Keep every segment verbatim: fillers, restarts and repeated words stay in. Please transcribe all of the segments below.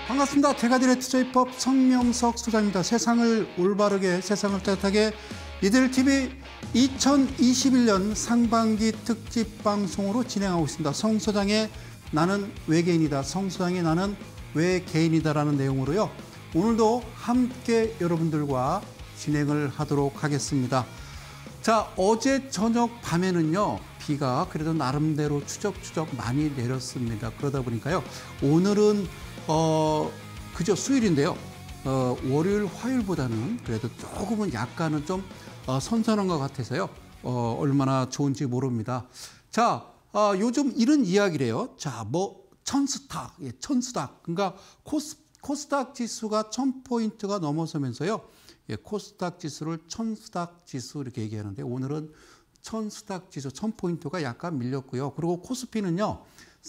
반갑습니다. 대가들의 투자입법 성명석 소장입니다. 세상을 올바르게, 세상을 따뜻하게 이데일티비 이천이십일 년 상반기 특집 방송으로 진행하고 있습니다. 성 소장의 나는 외계인이다. 성 소장의 나는 외계인이다라는 내용으로요. 오늘도 함께 여러분들과 진행을 하도록 하겠습니다. 자, 어제 저녁 밤에는요, 비가 그래도 나름대로 추적추적 많이 내렸습니다. 그러다 보니까요, 오늘은 어, 그저 수요일인데요. 어, 월요일, 화요일보다는 그래도 조금은 약간은 좀 어, 선선한 것 같아서요. 어, 얼마나 좋은지 모릅니다. 자, 어, 요즘 이런 이야기래요. 자, 뭐 천스탁, 예, 천스탁. 그러니까 코스, 코스닥 지수가 천 포인트가 넘어서면서요. 예, 코스닥 지수를 천스닥 지수 이렇게 얘기하는데 오늘은 천스닥 지수 천 포인트가 약간 밀렸고요. 그리고 코스피는요.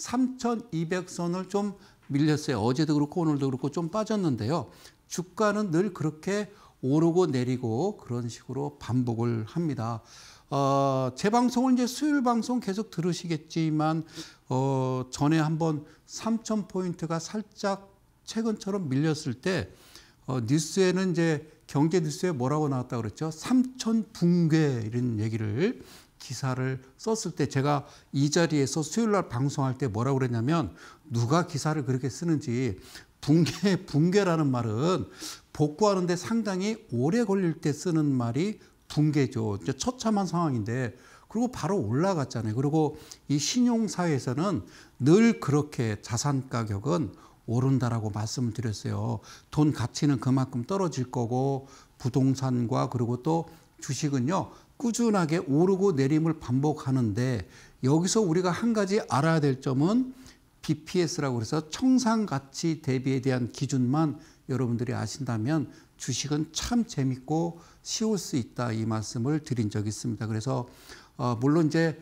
삼천이백 선을 좀 밀렸어요. 어제도 그렇고 오늘도 그렇고 좀 빠졌는데요. 주가는 늘 그렇게 오르고 내리고 그런 식으로 반복을 합니다. 어, 제 방송은 이제 수요일 방송 계속 들으시겠지만 어, 전에 한번 삼천 포인트가 살짝 최근처럼 밀렸을 때 어, 뉴스에는 이제 경제 뉴스에 뭐라고 나왔다 그랬죠? 삼천 붕괴 이런 얘기를 기사를 썼을 때 제가 이 자리에서 수요일 날 방송할 때 뭐라고 그랬냐면 누가 기사를 그렇게 쓰는지 붕괴, 붕괴라는 말은 복구하는데 상당히 오래 걸릴 때 쓰는 말이 붕괴죠. 이제 처참한 상황인데 그리고 바로 올라갔잖아요. 그리고 이 신용사회에서는 늘 그렇게 자산 가격은 오른다라고 말씀을 드렸어요. 돈 가치는 그만큼 떨어질 거고 부동산과 그리고 또 주식은요. 꾸준하게 오르고 내림을 반복하는데 여기서 우리가 한 가지 알아야 될 점은 비피에스라고 해서 청산가치 대비에 대한 기준만 여러분들이 아신다면 주식은 참 재밌고 쉬울 수 있다 이 말씀을 드린 적이 있습니다. 그래서 어 물론 이제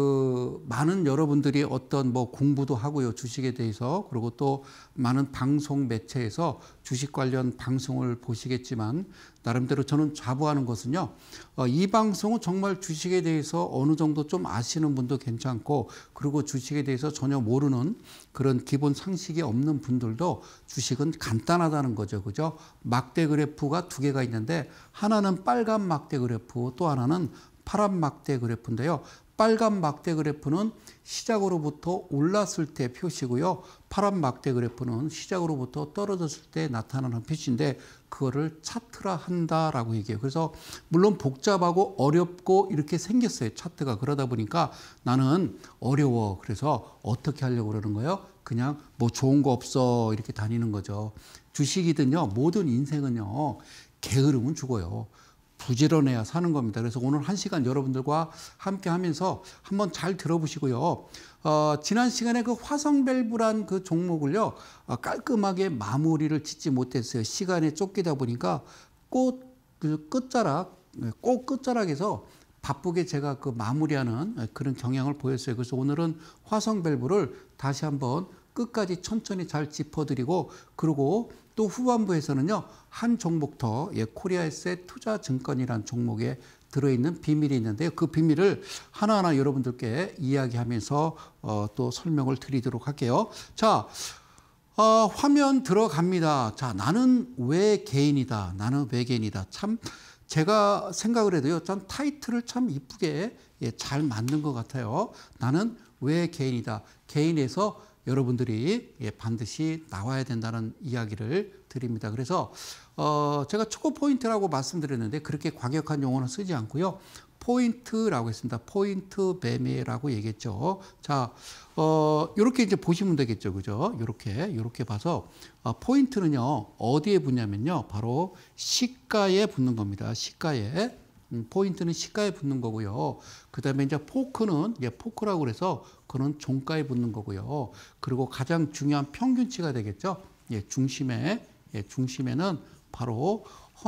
그 많은 여러분들이 어떤 뭐 공부도 하고요 주식에 대해서 그리고 또 많은 방송 매체에서 주식 관련 방송을 보시겠지만 나름대로 저는 자부하는 것은요 어, 이 방송은 정말 주식에 대해서 어느 정도 좀 아시는 분도 괜찮고 그리고 주식에 대해서 전혀 모르는 그런 기본 상식이 없는 분들도 주식은 간단하다는 거죠, 그죠? 막대 그래프가 두 개가 있는데 하나는 빨간 막대 그래프 또 하나는 파란 막대 그래프인데요. 빨간 막대 그래프는 시작으로부터 올랐을 때 표시고요. 파란 막대 그래프는 시작으로부터 떨어졌을 때 나타나는 표시인데 그거를 차트라 한다라고 얘기해요. 그래서 물론 복잡하고 어렵고 이렇게 생겼어요. 차트가. 그러다 보니까 나는 어려워. 그래서 어떻게 하려고 그러는 거예요? 그냥 뭐 좋은 거 없어 이렇게 다니는 거죠. 주식이든요. 모든 인생은요. 게으르면 죽어요. 부지런해야 사는 겁니다. 그래서 오늘 한 시간 여러분들과 함께 하면서 한번 잘 들어보시고요. 어, 지난 시간에 그 화성밸브란 그 종목을요, 어, 깔끔하게 마무리를 짓지 못했어요. 시간에 쫓기다 보니까 꽃, 그 끝자락, 꼭 끝자락에서 바쁘게 제가 그 마무리하는 그런 경향을 보였어요. 그래서 오늘은 화성밸브를 다시 한번 끝까지 천천히 잘 짚어드리고 그리고 또 후반부에서는요 한 종목 더 예, 코리아에셋 투자증권이라는 종목에 들어있는 비밀이 있는데요. 그 비밀을 하나하나 여러분들께 이야기하면서 어, 또 설명을 드리도록 할게요. 자, 어, 화면 들어갑니다. 자, 나는 외계인이다. 나는 외계인이다. 참 제가 생각을 해도요. 참 타이틀을 참 이쁘게 예, 잘 만든 것 같아요. 나는 외계인이다. 개인에서 여러분들이 예, 반드시 나와야 된다는 이야기를 드립니다. 그래서 어, 제가 초코 포인트라고 말씀드렸는데 그렇게 과격한 용어는 쓰지 않고요. 포인트라고 했습니다. 포인트 매매라고 얘기했죠. 자, 어, 이렇게 이제 보시면 되겠죠. 그죠? 이렇게, 이렇게 봐서 어, 포인트는요, 어디에 붙냐면요. 바로 시가에 붙는 겁니다. 시가에. 음, 포인트는 시가에 붙는 거고요. 그 다음에 이제 포크는, 예, 포크라고 그래서 그는 종가에 붙는 거고요. 그리고 가장 중요한 평균치가 되겠죠. 예, 중심에, 예, 중심에는 바로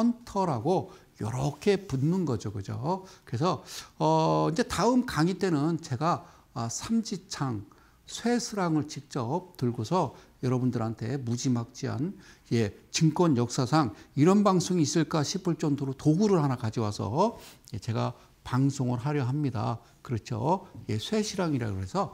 헌터라고 이렇게 붙는 거죠. 그죠? 그래서, 어, 이제 다음 강의 때는 제가 아, 삼지창, 쇠스랑을 직접 들고서 여러분들한테 무지막지한 예, 증권 역사상 이런 방송이 있을까 싶을 정도로 도구를 하나 가져와서 예, 제가 방송을 하려 합니다. 그렇죠? 예, 쇠시랑이라고 해서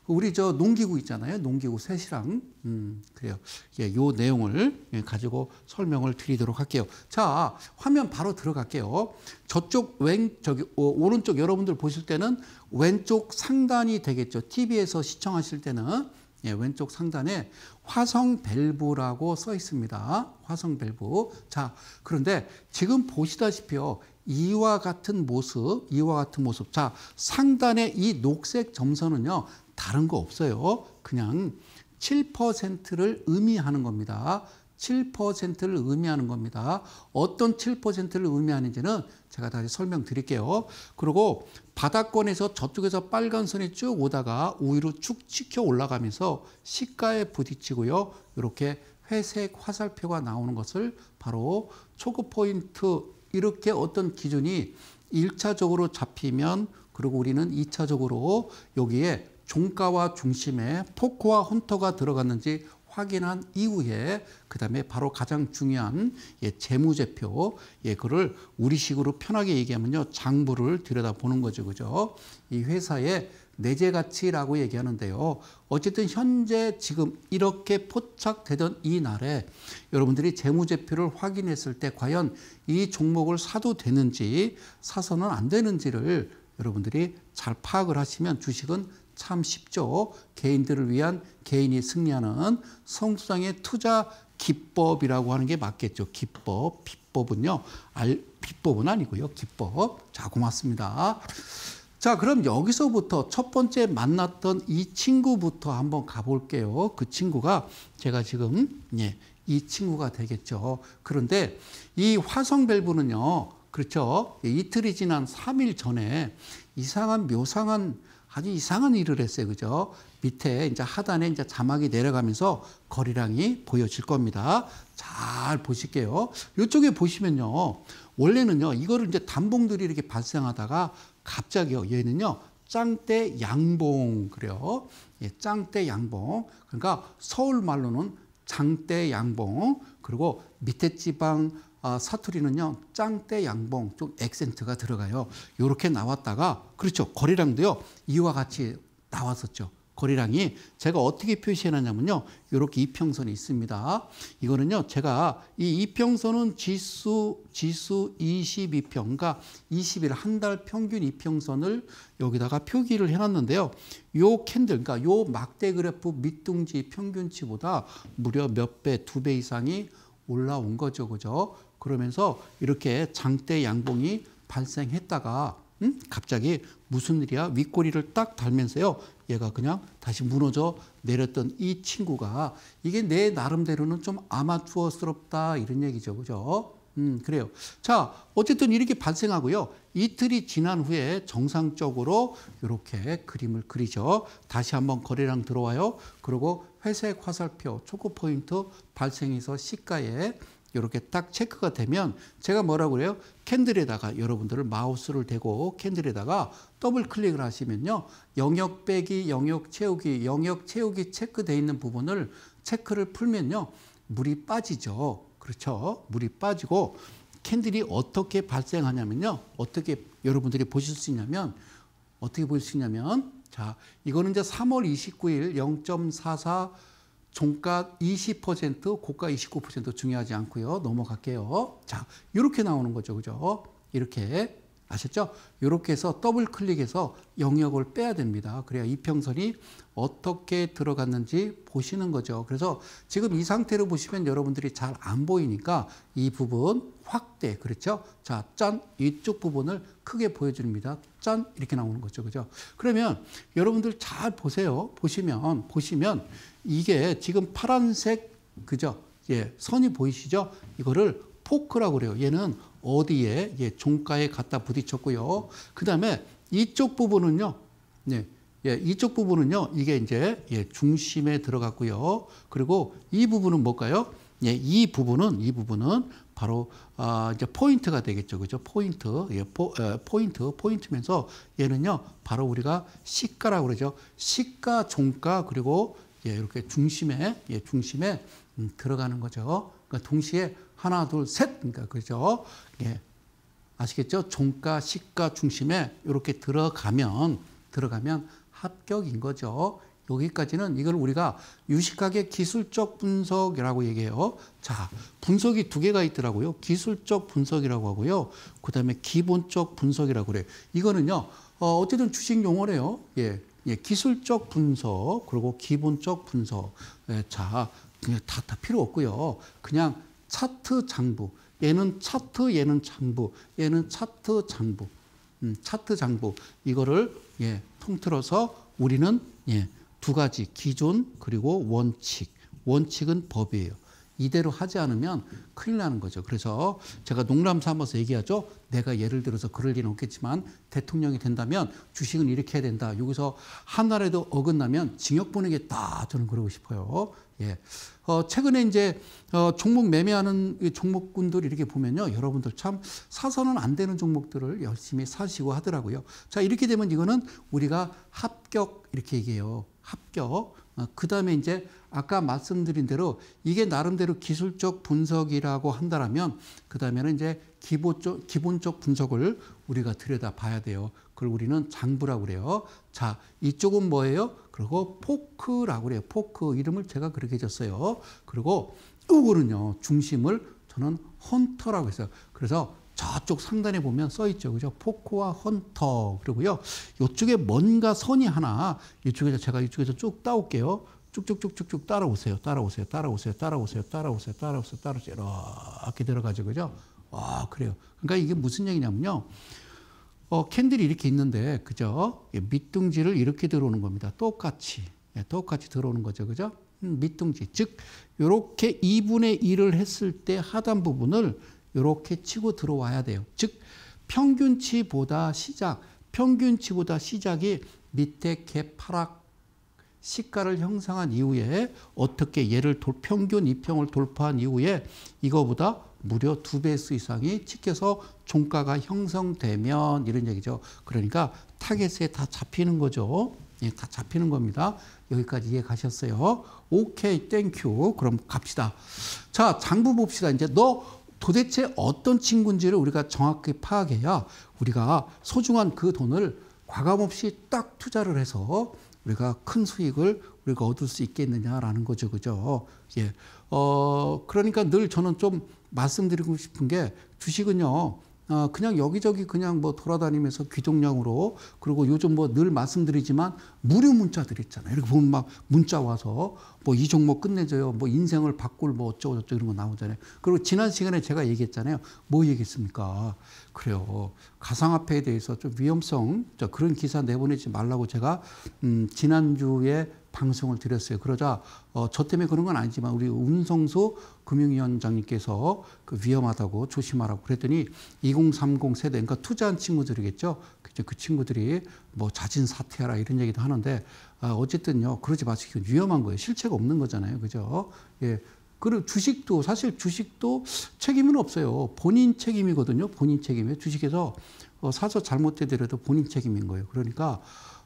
우리 저 농기구 있잖아요. 농기구 셋이랑. 음, 그래요. 예, 요 내용을 가지고 설명을 드리도록 할게요. 자, 화면 바로 들어갈게요. 저쪽 왼, 저기, 오, 오른쪽 여러분들 보실 때는 왼쪽 상단이 되겠죠. 티비에서 시청하실 때는. 예, 왼쪽 상단에 화성 밸브라고 써 있습니다. 화성 밸브. 자, 그런데 지금 보시다시피요. 이와 같은 모습, 이와 같은 모습. 자, 상단에 이 녹색 점선은요. 다른 거 없어요. 그냥 칠 퍼센트를 의미하는 겁니다. 칠 퍼센트를 의미하는 겁니다. 어떤 칠 퍼센트를 의미하는지는 제가 다시 설명드릴게요. 그리고 바닥권에서 저쪽에서 빨간 선이 쭉 오다가 위로 쭉 치켜 올라가면서 시가에 부딪히고요. 이렇게 회색 화살표가 나오는 것을 바로 초급 포인트, 이렇게 어떤 기준이 일 차적으로 잡히면, 그리고 우리는 이 차적으로 여기에 종가와 중심에 포크와 헌터가 들어갔는지 확인한 이후에 그 다음에 바로 가장 중요한 예, 재무제표, 예, 그를 우리식으로 편하게 얘기하면요, 장부를 들여다보는 거죠, 그죠? 이 회사의 내재 가치라고 얘기하는데요. 어쨌든 현재 지금 이렇게 포착되던 이 날에 여러분들이 재무제표를 확인했을 때 과연 이 종목을 사도 되는지 사서는 안 되는지를 여러분들이 잘 파악을 하시면 주식은 참 쉽죠. 개인들을 위한 개인이 승리하는 성수장의 투자 기법이라고 하는 게 맞겠죠. 기법, 비법은요. 알, 비법은 아니고요. 기법. 자, 고맙습니다. 자, 그럼 여기서부터 첫 번째 만났던 이 친구부터 한번 가볼게요. 그 친구가 제가 지금 예, 이 친구가 되겠죠. 그런데 이 화성 밸브는요. 그렇죠. 이틀이 지난 삼 일 전에 이상한 묘상한 아주 이상한 일을 했어요. 그죠? 밑에 이제 하단에 이제 자막이 내려가면서 거래량이 보여질 겁니다. 잘 보실게요. 이쪽에 보시면요. 원래는요. 이거를 이제 단봉들이 이렇게 발생하다가 갑자기요. 얘는요. 짱대 양봉. 그래요. 예, 짱대 양봉. 그러니까 서울 말로는 장대 양봉. 그리고 밑에 지방 아, 사투리는요, 짱대 양봉, 좀 액센트가 들어가요. 이렇게 나왔다가, 그렇죠. 거래량도요, 이와 같이 나왔었죠. 거래량이 제가 어떻게 표시해놨냐면요, 이렇게 이평선이 있습니다. 이거는요, 제가 이 이평선은 지수, 지수 이십이 평, 그러니까 이십 일 한 달 평균 이평선을 여기다가 표기를 해놨는데요. 요 캔들, 그러니까 요 막대 그래프 밑둥지 평균치보다 무려 몇 배, 두 배 이상이 올라온 거죠. 그죠? 그러면서 이렇게 장대 양봉이 발생했다가 음? 갑자기 무슨 일이야? 윗꼬리를 딱 달면서요. 얘가 그냥 다시 무너져 내렸던 이 친구가 이게 내 나름대로는 좀 아마추어스럽다 이런 얘기죠. 그죠? 음, 그래요. 자, 어쨌든 이렇게 발생하고요. 이틀이 지난 후에 정상적으로 이렇게 그림을 그리죠. 다시 한번 거래량 들어와요. 그리고 회색 화살표, 초코 포인트 발생해서 시가에 이렇게 딱 체크가 되면 제가 뭐라고 그래요? 캔들에다가 여러분들을 마우스를 대고 캔들에다가 더블 클릭을 하시면요. 영역 빼기, 영역 채우기, 영역 채우기 체크되어 있는 부분을 체크를 풀면요. 물이 빠지죠. 그렇죠. 물이 빠지고 캔들이 어떻게 발생하냐면요. 어떻게 여러분들이 보실 수 있냐면 어떻게 보실 수 있냐면 자, 이거는 이제 삼월 이십구일 영 점 사사 종가 이십 퍼센트, 고가 이십구 퍼센트 중요하지 않고요. 넘어갈게요. 자, 이렇게 나오는 거죠. 그죠? 이렇게 아셨죠? 이렇게 해서 더블 클릭해서 영역을 빼야 됩니다. 그래야 이평선이 어떻게 들어갔는지 보시는 거죠. 그래서 지금 이 상태로 보시면 여러분들이 잘 안 보이니까 이 부분 확대, 그렇죠? 자, 짠! 이쪽 부분을 크게 보여줍니다. 짠! 이렇게 나오는 거죠. 그죠? 그러면 여러분들 잘 보세요. 보시면, 보시면 이게 지금 파란색, 그죠? 예, 선이 보이시죠? 이거를 포크라고 그래요. 얘는 어디에? 예, 종가에 갖다 부딪혔고요. 그 다음에 이쪽 부분은요. 네, 예, 이쪽 부분은요. 이게 이제 예, 중심에 들어갔고요. 그리고 이 부분은 뭘까요? 예, 이 부분은 이 부분은 바로 아, 이제 포인트가 되겠죠, 그죠? 포인트, 예, 포, 에, 포인트, 포인트면서 얘는요. 바로 우리가 시가라고 그러죠. 시가, 종가 그리고 예, 이렇게 중심에 예, 중심에 음, 들어가는 거죠. 그러니까 동시에 하나, 둘, 셋. 그러니까 그죠? 예. 아시겠죠? 종가, 시가 중심에 이렇게 들어가면 들어가면 합격인 거죠. 여기까지는 이걸 우리가 유식학의 기술적 분석이라고 얘기해요. 자, 분석이 두 개가 있더라고요. 기술적 분석이라고 하고요. 그 다음에 기본적 분석이라고 그래요. 이거는요, 어, 어쨌든 주식 용어래요. 예, 예, 기술적 분석, 그리고 기본적 분석. 예, 자, 그냥 다, 다 필요 없고요. 그냥 차트 장부. 얘는 차트, 얘는 장부. 얘는 차트 장부. 음, 차트 장부. 이거를, 예, 통틀어서 우리는, 예, 두 가지, 기존 그리고 원칙. 원칙은 법이에요. 이대로 하지 않으면 큰일 나는 거죠. 그래서 제가 농담 삼아서 얘기하죠. 내가 예를 들어서 그럴 리는 없겠지만 대통령이 된다면 주식은 이렇게 해야 된다. 여기서 하나라도 어긋나면 징역 보내겠다. 저는 그러고 싶어요. 예. 어, 최근에 이제 어, 종목 매매하는 종목군들 이렇게 보면요. 여러분들 참 사서는 안 되는 종목들을 열심히 사시고 하더라고요. 자, 이렇게 되면 이거는 우리가 합격 이렇게 얘기해요. 합격. 어, 그 다음에 이제 아까 말씀드린 대로 이게 나름대로 기술적 분석이라고 한다면 그 다음에는 이제 기본적, 기본적 분석을 우리가 들여다봐야 돼요. 그걸 우리는 장부라고 그래요. 자, 이쪽은 뭐예요? 그리고 포크라고 그래요. 포크 이름을 제가 그렇게 줬어요. 그리고 이거는요, 중심을 저는 헌터라고 했어요. 그래서 저쪽 상단에 보면 써 있죠. 그죠? 포크와 헌터. 그리고요, 이쪽에 뭔가 선이 하나, 이쪽에서 제가 이쪽에서 쭉 따올게요. 쭉쭉쭉쭉쭉 따라오세요. 따라오세요. 따라오세요. 따라오세요. 따라오세요. 따라오세요. 따라오세요. 이렇게 들어가죠. 그죠? 와, 그래요. 그러니까 이게 무슨 얘기냐면요. 어, 캔들이 이렇게 있는데, 그죠? 밑둥지를 이렇게 들어오는 겁니다. 똑같이. 예, 똑같이 들어오는 거죠. 그죠? 음, 밑둥지. 즉, 요렇게 이분의 일을 했을 때 하단 부분을 이렇게 치고 들어와야 돼요. 즉 평균치보다 시작, 평균치보다 시작이 밑에 갭 하락 시가를 형성한 이후에 어떻게 얘를 돌, 평균 이평을 돌파한 이후에 이거보다 무려 두 배수 이상이 찍혀서 종가가 형성되면 이런 얘기죠. 그러니까 타겟에 다 잡히는 거죠. 예, 다 잡히는 겁니다. 여기까지 이해 가셨어요? 오케이, 땡큐. 그럼 갑시다. 자, 장부 봅시다. 이제 너 도대체 어떤 친구인지를 우리가 정확히 파악해야 우리가 소중한 그 돈을 과감없이 딱 투자를 해서 우리가 큰 수익을 우리가 얻을 수 있겠느냐라는 거죠. 그죠? 예. 어, 그러니까 늘 저는 좀 말씀드리고 싶은 게 주식은요, 어, 그냥 여기저기 그냥 뭐 돌아다니면서 귀동량으로, 그리고 요즘 뭐 늘 말씀드리지만 무료 문자들 있잖아요. 이렇게 보면 막 문자 와서 뭐 이 종목 끝내줘요. 뭐 인생을 바꿀 뭐 어쩌고 저쩌고 이런 거 나오잖아요. 그리고 지난 시간에 제가 얘기했잖아요. 뭐 얘기했습니까? 그래요. 가상화폐에 대해서 좀 위험성, 그런 기사 내보내지 말라고 제가, 음, 지난주에 방송을 드렸어요. 그러자 어, 저 때문에 그런 건 아니지만 우리 운성수 금융위원장님께서 그 위험하다고 조심하라고 그랬더니 이공삼공 세대, 그러니까 투자한 친구들이겠죠. 그 친구들이 뭐 자진 사퇴하라 이런 얘기도 하는데, 아, 어쨌든요, 그러지 마시고 위험한 거예요. 실체가 없는 거잖아요. 그죠? 예. 그리고 주식도, 사실 주식도 책임은 없어요. 본인 책임이거든요. 본인 책임이에요. 주식에서 어, 사서 잘못되더라도 본인 책임인 거예요. 그러니까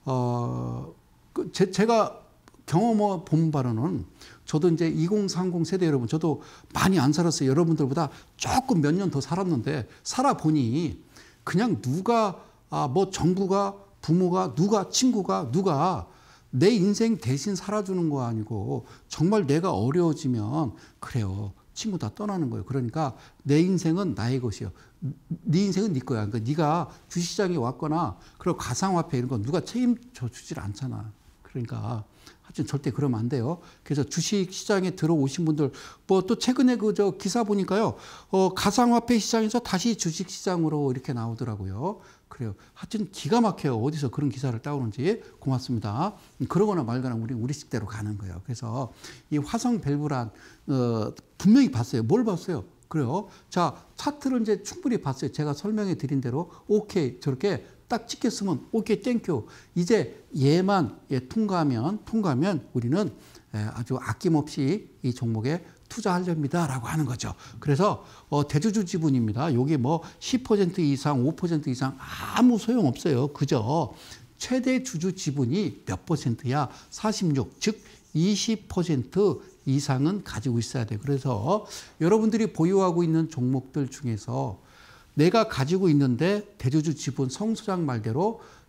어, 그 제, 제가 경험 본 바로는, 저도 이제 이공삼공 세대 여러분, 저도 많이 안 살았어요. 여러분들보다 조금 몇 년 더 살았는데, 살아보니 그냥 누가, 아, 뭐 정부가, 부모가, 누가, 친구가, 누가 내 인생 대신 살아주는 거 아니고, 정말 내가 어려워지면, 그래요, 친구 다 떠나는 거예요. 그러니까 내 인생은 나의 것이요. 네 인생은 네 거야. 그러니까 네가 주시장에 왔거나, 그리고 가상화폐 이런 건 누가 책임져 주질 않잖아. 그러니까 하여튼 절대 그러면 안 돼요. 그래서 주식 시장에 들어오신 분들, 뭐 또 최근에 그 저 기사 보니까요, 어, 가상화폐 시장에서 다시 주식 시장으로 이렇게 나오더라고요. 그래요. 하여튼 기가 막혀요. 어디서 그런 기사를 따오는지. 고맙습니다. 그러거나 말거나 우리 우리 식대로 가는 거예요. 그래서 이 화성 밸브란, 어, 분명히 봤어요. 뭘 봤어요? 그래요. 자, 차트를 이제 충분히 봤어요. 제가 설명해 드린 대로 오케이, 저렇게 딱 찍혔으면 오케이, 땡큐. 이제 얘만, 예, 통과하면, 통과하면 우리는 예, 아주 아낌없이 이 종목에 투자하렵니다라고 하는 거죠. 그래서 어, 대주주 지분입니다. 여기 뭐 십 퍼센트 이상, 오 퍼센트 이상 아무 소용 없어요. 그죠? 최대 주주 지분이 몇 퍼센트야? 사십육, 즉 이십 퍼센트 이상은 가지고 있어야 돼요. 그래서 여러분들이 보유하고 있는 종목들 중에서 내가 가지고 있는데 대주주 지분 성 소장 말대로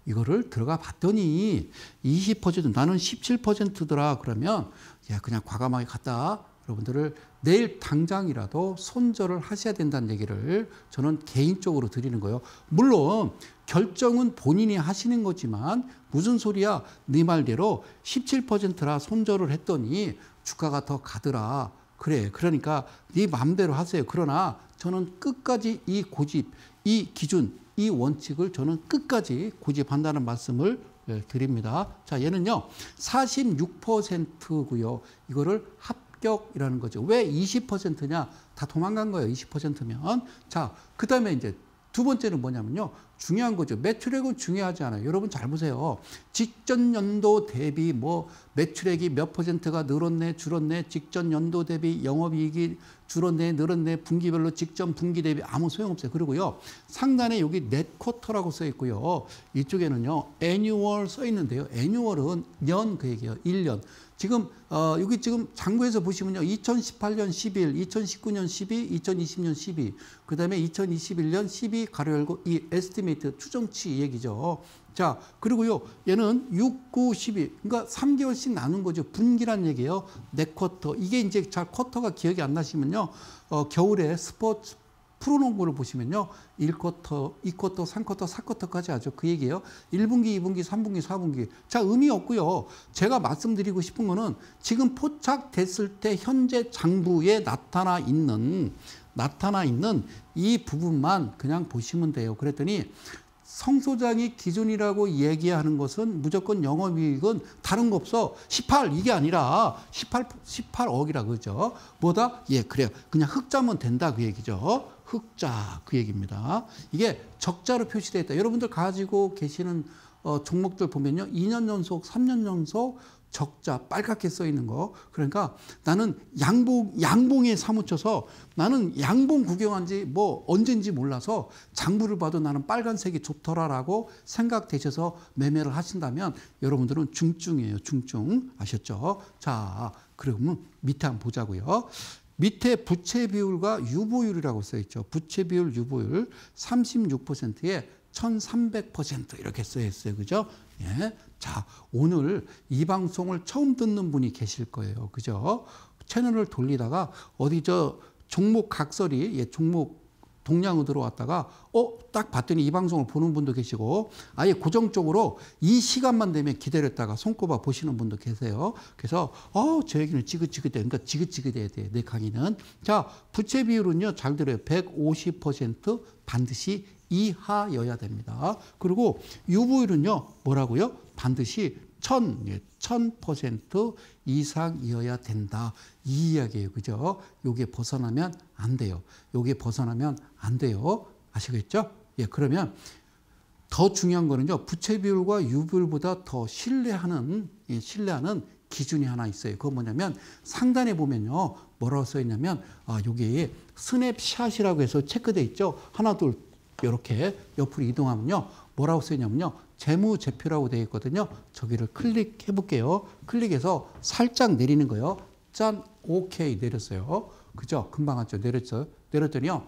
이거를 들어가 봤더니 이십 퍼센트 나는 십칠 퍼센트더라 그러면 야 그냥 과감하게 갔다. 여러분들을 내일 당장이라도 손절을 하셔야 된다는 얘기를 저는 개인적으로 드리는 거예요. 물론 결정은 본인이 하시는 거지만 무슨 소리야 네 말대로 십칠 퍼센트라 손절을 했더니 주가가 더 가더라. 그래 그러니까 네 마음대로 하세요. 그러나 저는 끝까지 이 고집, 이 기준, 이 원칙을 저는 끝까지 고집한다는 말씀을 드립니다. 자 얘는요 사십육 퍼센트고요. 이거를 합 합격이라는 거죠. 왜 이십 퍼센트냐? 다 도망간 거예요. 이십 퍼센트면. 자, 그 다음에 이제 두 번째는 뭐냐면요. 중요한 거죠. 매출액은 중요하지 않아요. 여러분 잘 보세요. 직전 연도 대비 뭐 매출액이 몇 퍼센트가 늘었네, 줄었네, 직전 연도 대비 영업이익이 줄었네, 늘었네, 분기별로 직전 분기 대비 아무 소용없어요. 그리고요. 상단에 여기 넷 쿼터라고 써 있고요. 이쪽에는요. 애뉴얼 써 있는데요. 애뉴얼은 년 그 얘기예요. 일 년. 지금 어, 여기 지금 장부에서 보시면요. 이천십팔 년 십일, 이천십구 년 십이, 이천이십 년 십이, 그 다음에 이천이십일 년 십이 가로 열고 이 에스티메이트 추정치 얘기죠. 자, 그리고요. 얘는 육, 구, 십이. 그러니까 삼 개월씩 나눈 거죠. 분기란 얘기예요. 네 쿼터. 이게 이제 잘 쿼터가 기억이 안 나시면요. 어, 겨울에 스포츠 프로농구를 보시면요. 일 쿼터, 이 쿼터, 삼 쿼터, 사 쿼터까지 하죠. 그 얘기예요. 일 분기, 이 분기, 삼 분기, 사 분기. 자, 의미 없고요. 제가 말씀드리고 싶은 거는 지금 포착됐을 때 현재 장부에 나타나 있는 나타나 있는 이 부분만 그냥 보시면 돼요. 그랬더니 성소장이 기준이라고 얘기하는 것은 무조건 영업이익은 다른 거 없어. 십팔 이게 아니라 십팔, 십팔억이라 그러죠. 뭐다? 예, 그래요. 그냥 흑자면 된다 그 얘기죠. 흑자 그 얘기입니다. 이게 적자로 표시되어 있다. 여러분들 가지고 계시는 어, 종목들 보면요. 이 년 연속, 삼 년 연속 적자 빨갛게 써 있는 거. 그러니까 나는 양봉, 양봉에 사무쳐서 나는 양봉 구경한 지 뭐 언젠지 몰라서 장부를 봐도 나는 빨간색이 좋더라라고 생각되셔서 매매를 하신다면 여러분들은 중증이에요. 중증. 아셨죠? 자, 그러면 밑에 한번 보자고요. 밑에 부채 비율과 유보율이라고 써 있죠. 부채 비율, 유보율 삼십육 퍼센트에 천삼백 퍼센트 이렇게 써 있어요. 그죠? 예. 자, 오늘 이 방송을 처음 듣는 분이 계실 거예요. 그죠? 채널을 돌리다가 어디 저 종목 각설이, 예, 종목 동향으로 들어왔다가 어, 딱 봤더니 이 방송을 보는 분도 계시고 아예 고정적으로 이 시간만 되면 기다렸다가 손꼽아 보시는 분도 계세요. 그래서 어, 저 얘기는 지긋지긋해. 그러니까 지긋지긋해야 돼. 내 강의는. 자, 부채 비율은요. 잘 들어요. 백오십 퍼센트 반드시 이하여야 됩니다. 그리고 유보율은요. 뭐라고요? 반드시 천, 예, 천 퍼센트 이상이어야 된다. 이 이야기예요. 그죠? 요게 벗어나면 안 돼요. 요게 벗어나면 안 돼요. 아시겠죠? 예, 그러면 더 중요한 거는요. 부채 비율과 유보율보다 더 신뢰하는, 예, 신뢰하는 기준이 하나 있어요. 그건 뭐냐면 상단에 보면요. 뭐라고 써 있냐면 아, 요게 스냅샷이라고 해서 체크돼 있죠. 하나, 둘, 이렇게 옆으로 이동하면요. 뭐라고 써 있냐면요. 재무제표라고 되어 있거든요. 저기를 클릭해 볼게요. 클릭해서 살짝 내리는 거예요. 짠, 오케이 내렸어요. 그죠? 금방 왔죠. 내렸죠. 내렸더니요.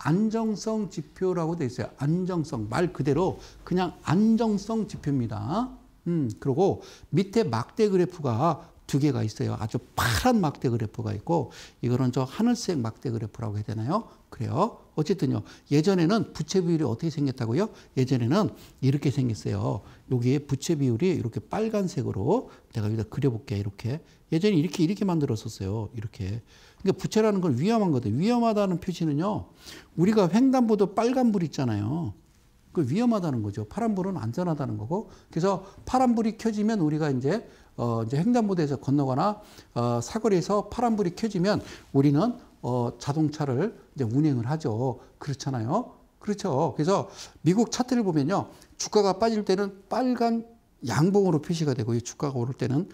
안정성 지표라고 되어 있어요. 안정성 말 그대로 그냥 안정성 지표입니다. 음, 그리고 밑에 막대 그래프가 두 개가 있어요. 아주 파란 막대 그래프가 있고 이거는 저 하늘색 막대 그래프라고 해야 되나요? 그래요. 어쨌든요. 예전에는 부채 비율이 어떻게 생겼다고요? 예전에는 이렇게 생겼어요. 여기에 부채 비율이 이렇게 빨간색으로 내가 여기다 그려볼게. 이렇게. 예전에 이렇게 이렇게 만들었었어요. 이렇게. 그러니까 부채라는 건 위험한 거든. 위험하다는 표시는요. 우리가 횡단보도 빨간불 있잖아요. 그 위험하다는 거죠. 파란불은 안전하다는 거고. 그래서 파란불이 켜지면 우리가 이제 어 이제 횡단보도에서 건너거나 어 사거리에서 파란불이 켜지면 우리는 어 자동차를 이제 운행을 하죠. 그렇잖아요. 그렇죠. 그래서 미국 차트를 보면요. 주가가 빠질 때는 빨간 양봉으로 표시가 되고 주가가 오를 때는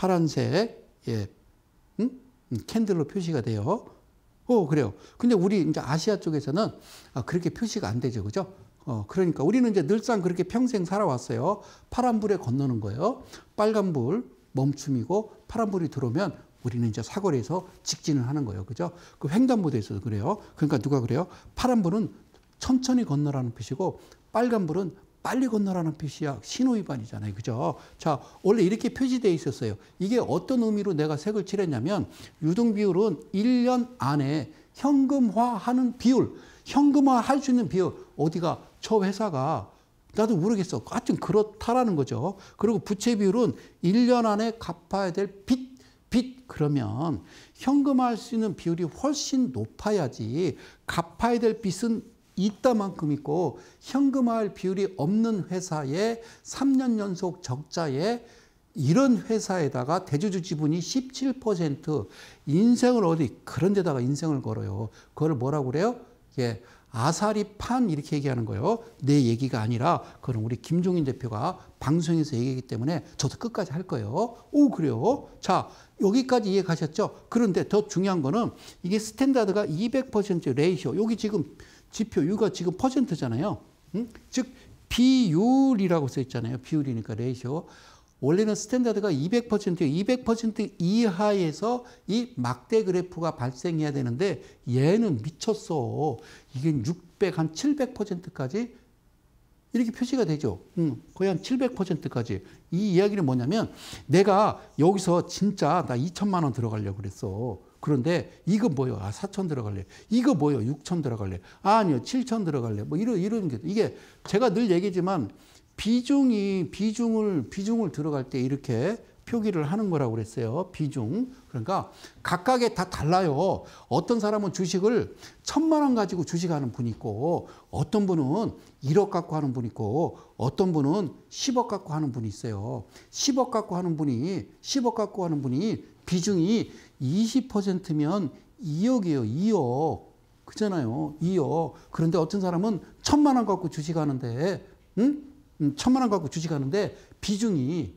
파란색 예. 응? 캔들로 표시가 돼요. 어, 그래요. 근데 우리 이제 아시아 쪽에서는 아, 그렇게 표시가 안 되죠. 그죠? 어, 그러니까 우리는 이제 늘상 그렇게 평생 살아왔어요. 파란불에 건너는 거예요. 빨간불 멈춤이고 파란불이 들어오면 우리는 이제 사거리에서 직진을 하는 거예요. 그죠? 그 횡단보도에서도 그래요. 그러니까 누가 그래요? 파란불은 천천히 건너라는 표시고 빨간불은 빨리 건너라는 표시야. 신호위반이잖아요. 그죠? 자, 원래 이렇게 표시되어 있었어요. 이게 어떤 의미로 내가 색을 칠했냐면 유동비율은 일 년 안에 현금화하는 비율, 현금화할 수 있는 비율. 어디가? 저 회사가 나도 모르겠어. 하여튼 그렇다라는 거죠. 그리고 부채 비율은 일 년 안에 갚아야 될 빚, 빚. 그러면 현금화할 수 있는 비율이 훨씬 높아야지 갚아야 될 빚은 이따만큼 있고 현금화할 비율이 없는 회사에 삼 년 연속 적자에 이런 회사에다가 대주주 지분이 십칠 퍼센트 인생을 어디 그런 데다가 인생을 걸어요. 그걸 뭐라고 그래요? 예. 아사리 판 이렇게 얘기하는 거예요. 내 얘기가 아니라 그건 우리 김종인 대표가 방송에서 얘기하기 때문에 저도 끝까지 할 거예요. 오 그래요. 자 여기까지 이해 가셨죠? 그런데 더 중요한 거는 이게 스탠다드가 이백 퍼센트 레이쇼. 여기 지금 지표 여기가 지금 퍼센트잖아요. 응? 즉 비율이라고 써 있잖아요. 비율이니까 레이쇼. 원래는 스탠다드가 이백 퍼센트, 이백 퍼센트 이하에서 이 막대 그래프가 발생해야 되는데 얘는 미쳤어. 이게 육백, 한 칠백 퍼센트까지 이렇게 표시가 되죠. 음, 거의 한 칠백 퍼센트까지. 이 이야기는 뭐냐면 내가 여기서 진짜 나 이천만 원 들어가려고 그랬어. 그런데 이거 뭐요? 아, 사천 들어갈래. 이거 뭐요? 육천 들어갈래. 아, 아니요, 칠천 들어갈래. 뭐 이런, 이런 게. 이게 제가 늘 얘기지만 비중이, 비중을, 비중을 들어갈 때 이렇게 표기를 하는 거라고 그랬어요. 비중. 그러니까 각각에 다 달라요. 어떤 사람은 주식을 천만 원 가지고 주식하는 분이 있고 어떤 분은 일억 갖고 하는 분이 있고 어떤 분은 십억 갖고 하는 분이 있어요. 십억 갖고 하는 분이, 십억 갖고 하는 분이 비중이 이십 퍼센트면 이억이에요. 이억. 그잖아요. 이억. 그런데 어떤 사람은 천만 원 갖고 주식하는데, 응? 천만 원 갖고 주식하는데 비중이,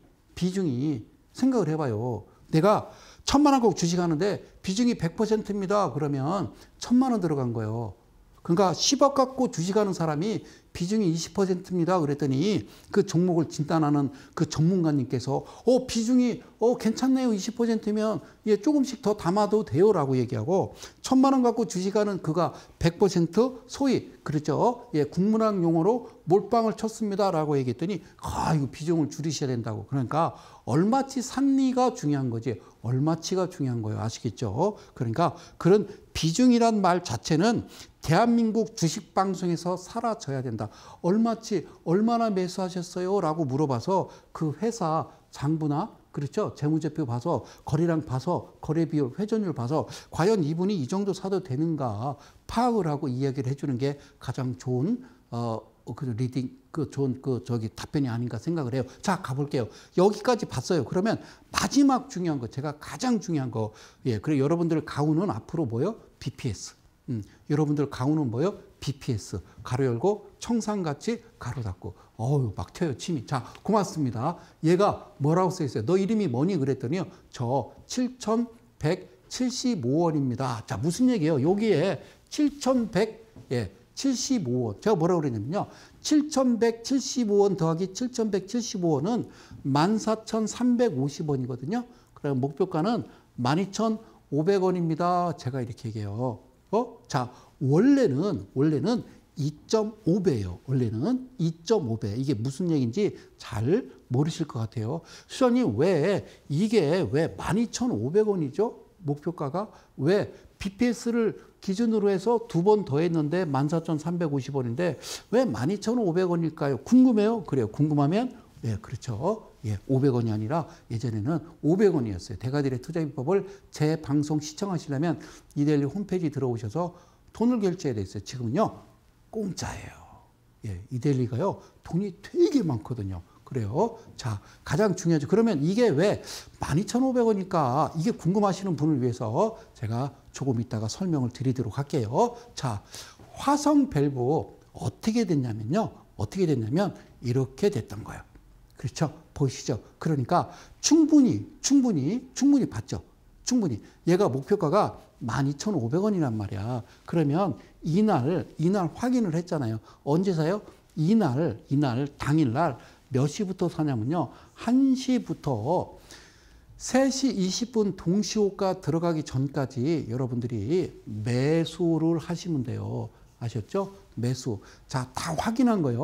비중이 생각을 해봐요. 내가 천만 원 갖고 주식하는데 비중이 백 퍼센트입니다. 그러면 천만 원 들어간 거예요. 그러니까 십억 갖고 주식하는 사람이 비중이 이십 퍼센트입니다. 그랬더니 그 종목을 진단하는 그 전문가님께서 어 비중이 어 괜찮네요. 이십 퍼센트면 예 조금씩 더 담아도 돼요라고 얘기하고 천만 원 갖고 주식하는 그가 백 퍼센트 소위 그렇죠. 예 국문학 용어로 몰빵을 쳤습니다라고 얘기했더니 아 이거 비중을 줄이셔야 된다고. 그러니까 얼마치 산리가 중요한 거지 얼마치가 중요한 거예요. 아시겠죠? 그러니까 그런 비중이란 말 자체는 대한민국 주식방송에서 사라져야 된다. 얼마치, 얼마나 매수하셨어요? 라고 물어봐서 그 회사 장부나, 그렇죠? 재무제표 봐서, 거래량 봐서, 거래 비율, 회전율 봐서, 과연 이분이 이 정도 사도 되는가 파악을 하고 이야기를 해주는 게 가장 좋은, 어, 그 리딩, 그 좋은, 그, 저기 답변이 아닌가 생각을 해요. 자, 가볼게요. 여기까지 봤어요. 그러면 마지막 중요한 거, 제가 가장 중요한 거, 예, 그래, 여러분들 가우는 앞으로 뭐요? 비피에스. 음, 여러분들 강우는 뭐요? 비피에스. 가로 열고 청산같이 가로 닫고. 어우, 막 튀어요, 침이. 자, 고맙습니다. 얘가 뭐라고 써 있어요? 너 이름이 뭐니? 그랬더니요. 저 칠천백칠십오 원입니다. 자, 무슨 얘기예요? 여기에 칠천백, 예, 칠십오 원. 제가 뭐라고 그랬냐면요. 칠천백칠십오 원 더하기 칠천백칠십오 원은 만 사천삼백오십 원이거든요. 그럼 목표가는 만 이천오백 원입니다. 제가 이렇게 얘기해요. 어? 자, 원래는, 원래는 이 점 오 배예요. 원래는 이 점 오 배. 이게 무슨 얘기인지 잘 모르실 것 같아요. 수장님, 왜, 이게 왜 만 이천오백 원이죠? 목표가가? 왜 비피에스를 기준으로 해서 두 번 더 했는데 만 사천삼백오십 원인데 왜 만 이천오백 원일까요? 궁금해요? 그래요. 궁금하면 예, 그렇죠. 예, 오백 원이 아니라 예전에는 오백 원이었어요. 대가들의 투자비법을 제 방송 시청하시려면 이데일리 홈페이지 들어오셔서 돈을 결제해야 됐어요. 지금은요, 공짜예요. 예, 이데일리가요, 돈이 되게 많거든요. 그래요. 자, 가장 중요하죠. 그러면 이게 왜 만 이천오백 원일까? 이게 궁금하시는 분을 위해서 제가 조금 이따가 설명을 드리도록 할게요. 자, 화성 밸브 어떻게 됐냐면요. 어떻게 됐냐면 이렇게 됐던 거예요. 그렇죠? 보이시죠? 그러니까 충분히, 충분히, 충분히 봤죠? 충분히. 얘가 목표가가 만 이천오백 원이란 말이야. 그러면 이날, 이날 확인을 했잖아요. 언제 사요? 이날, 이날, 당일날 몇 시부터 사냐면요. 한 시부터 세 시 이십 분 동시호가 들어가기 전까지 여러분들이 매수를 하시면 돼요. 아셨죠? 매수. 자, 다 확인한 거예요.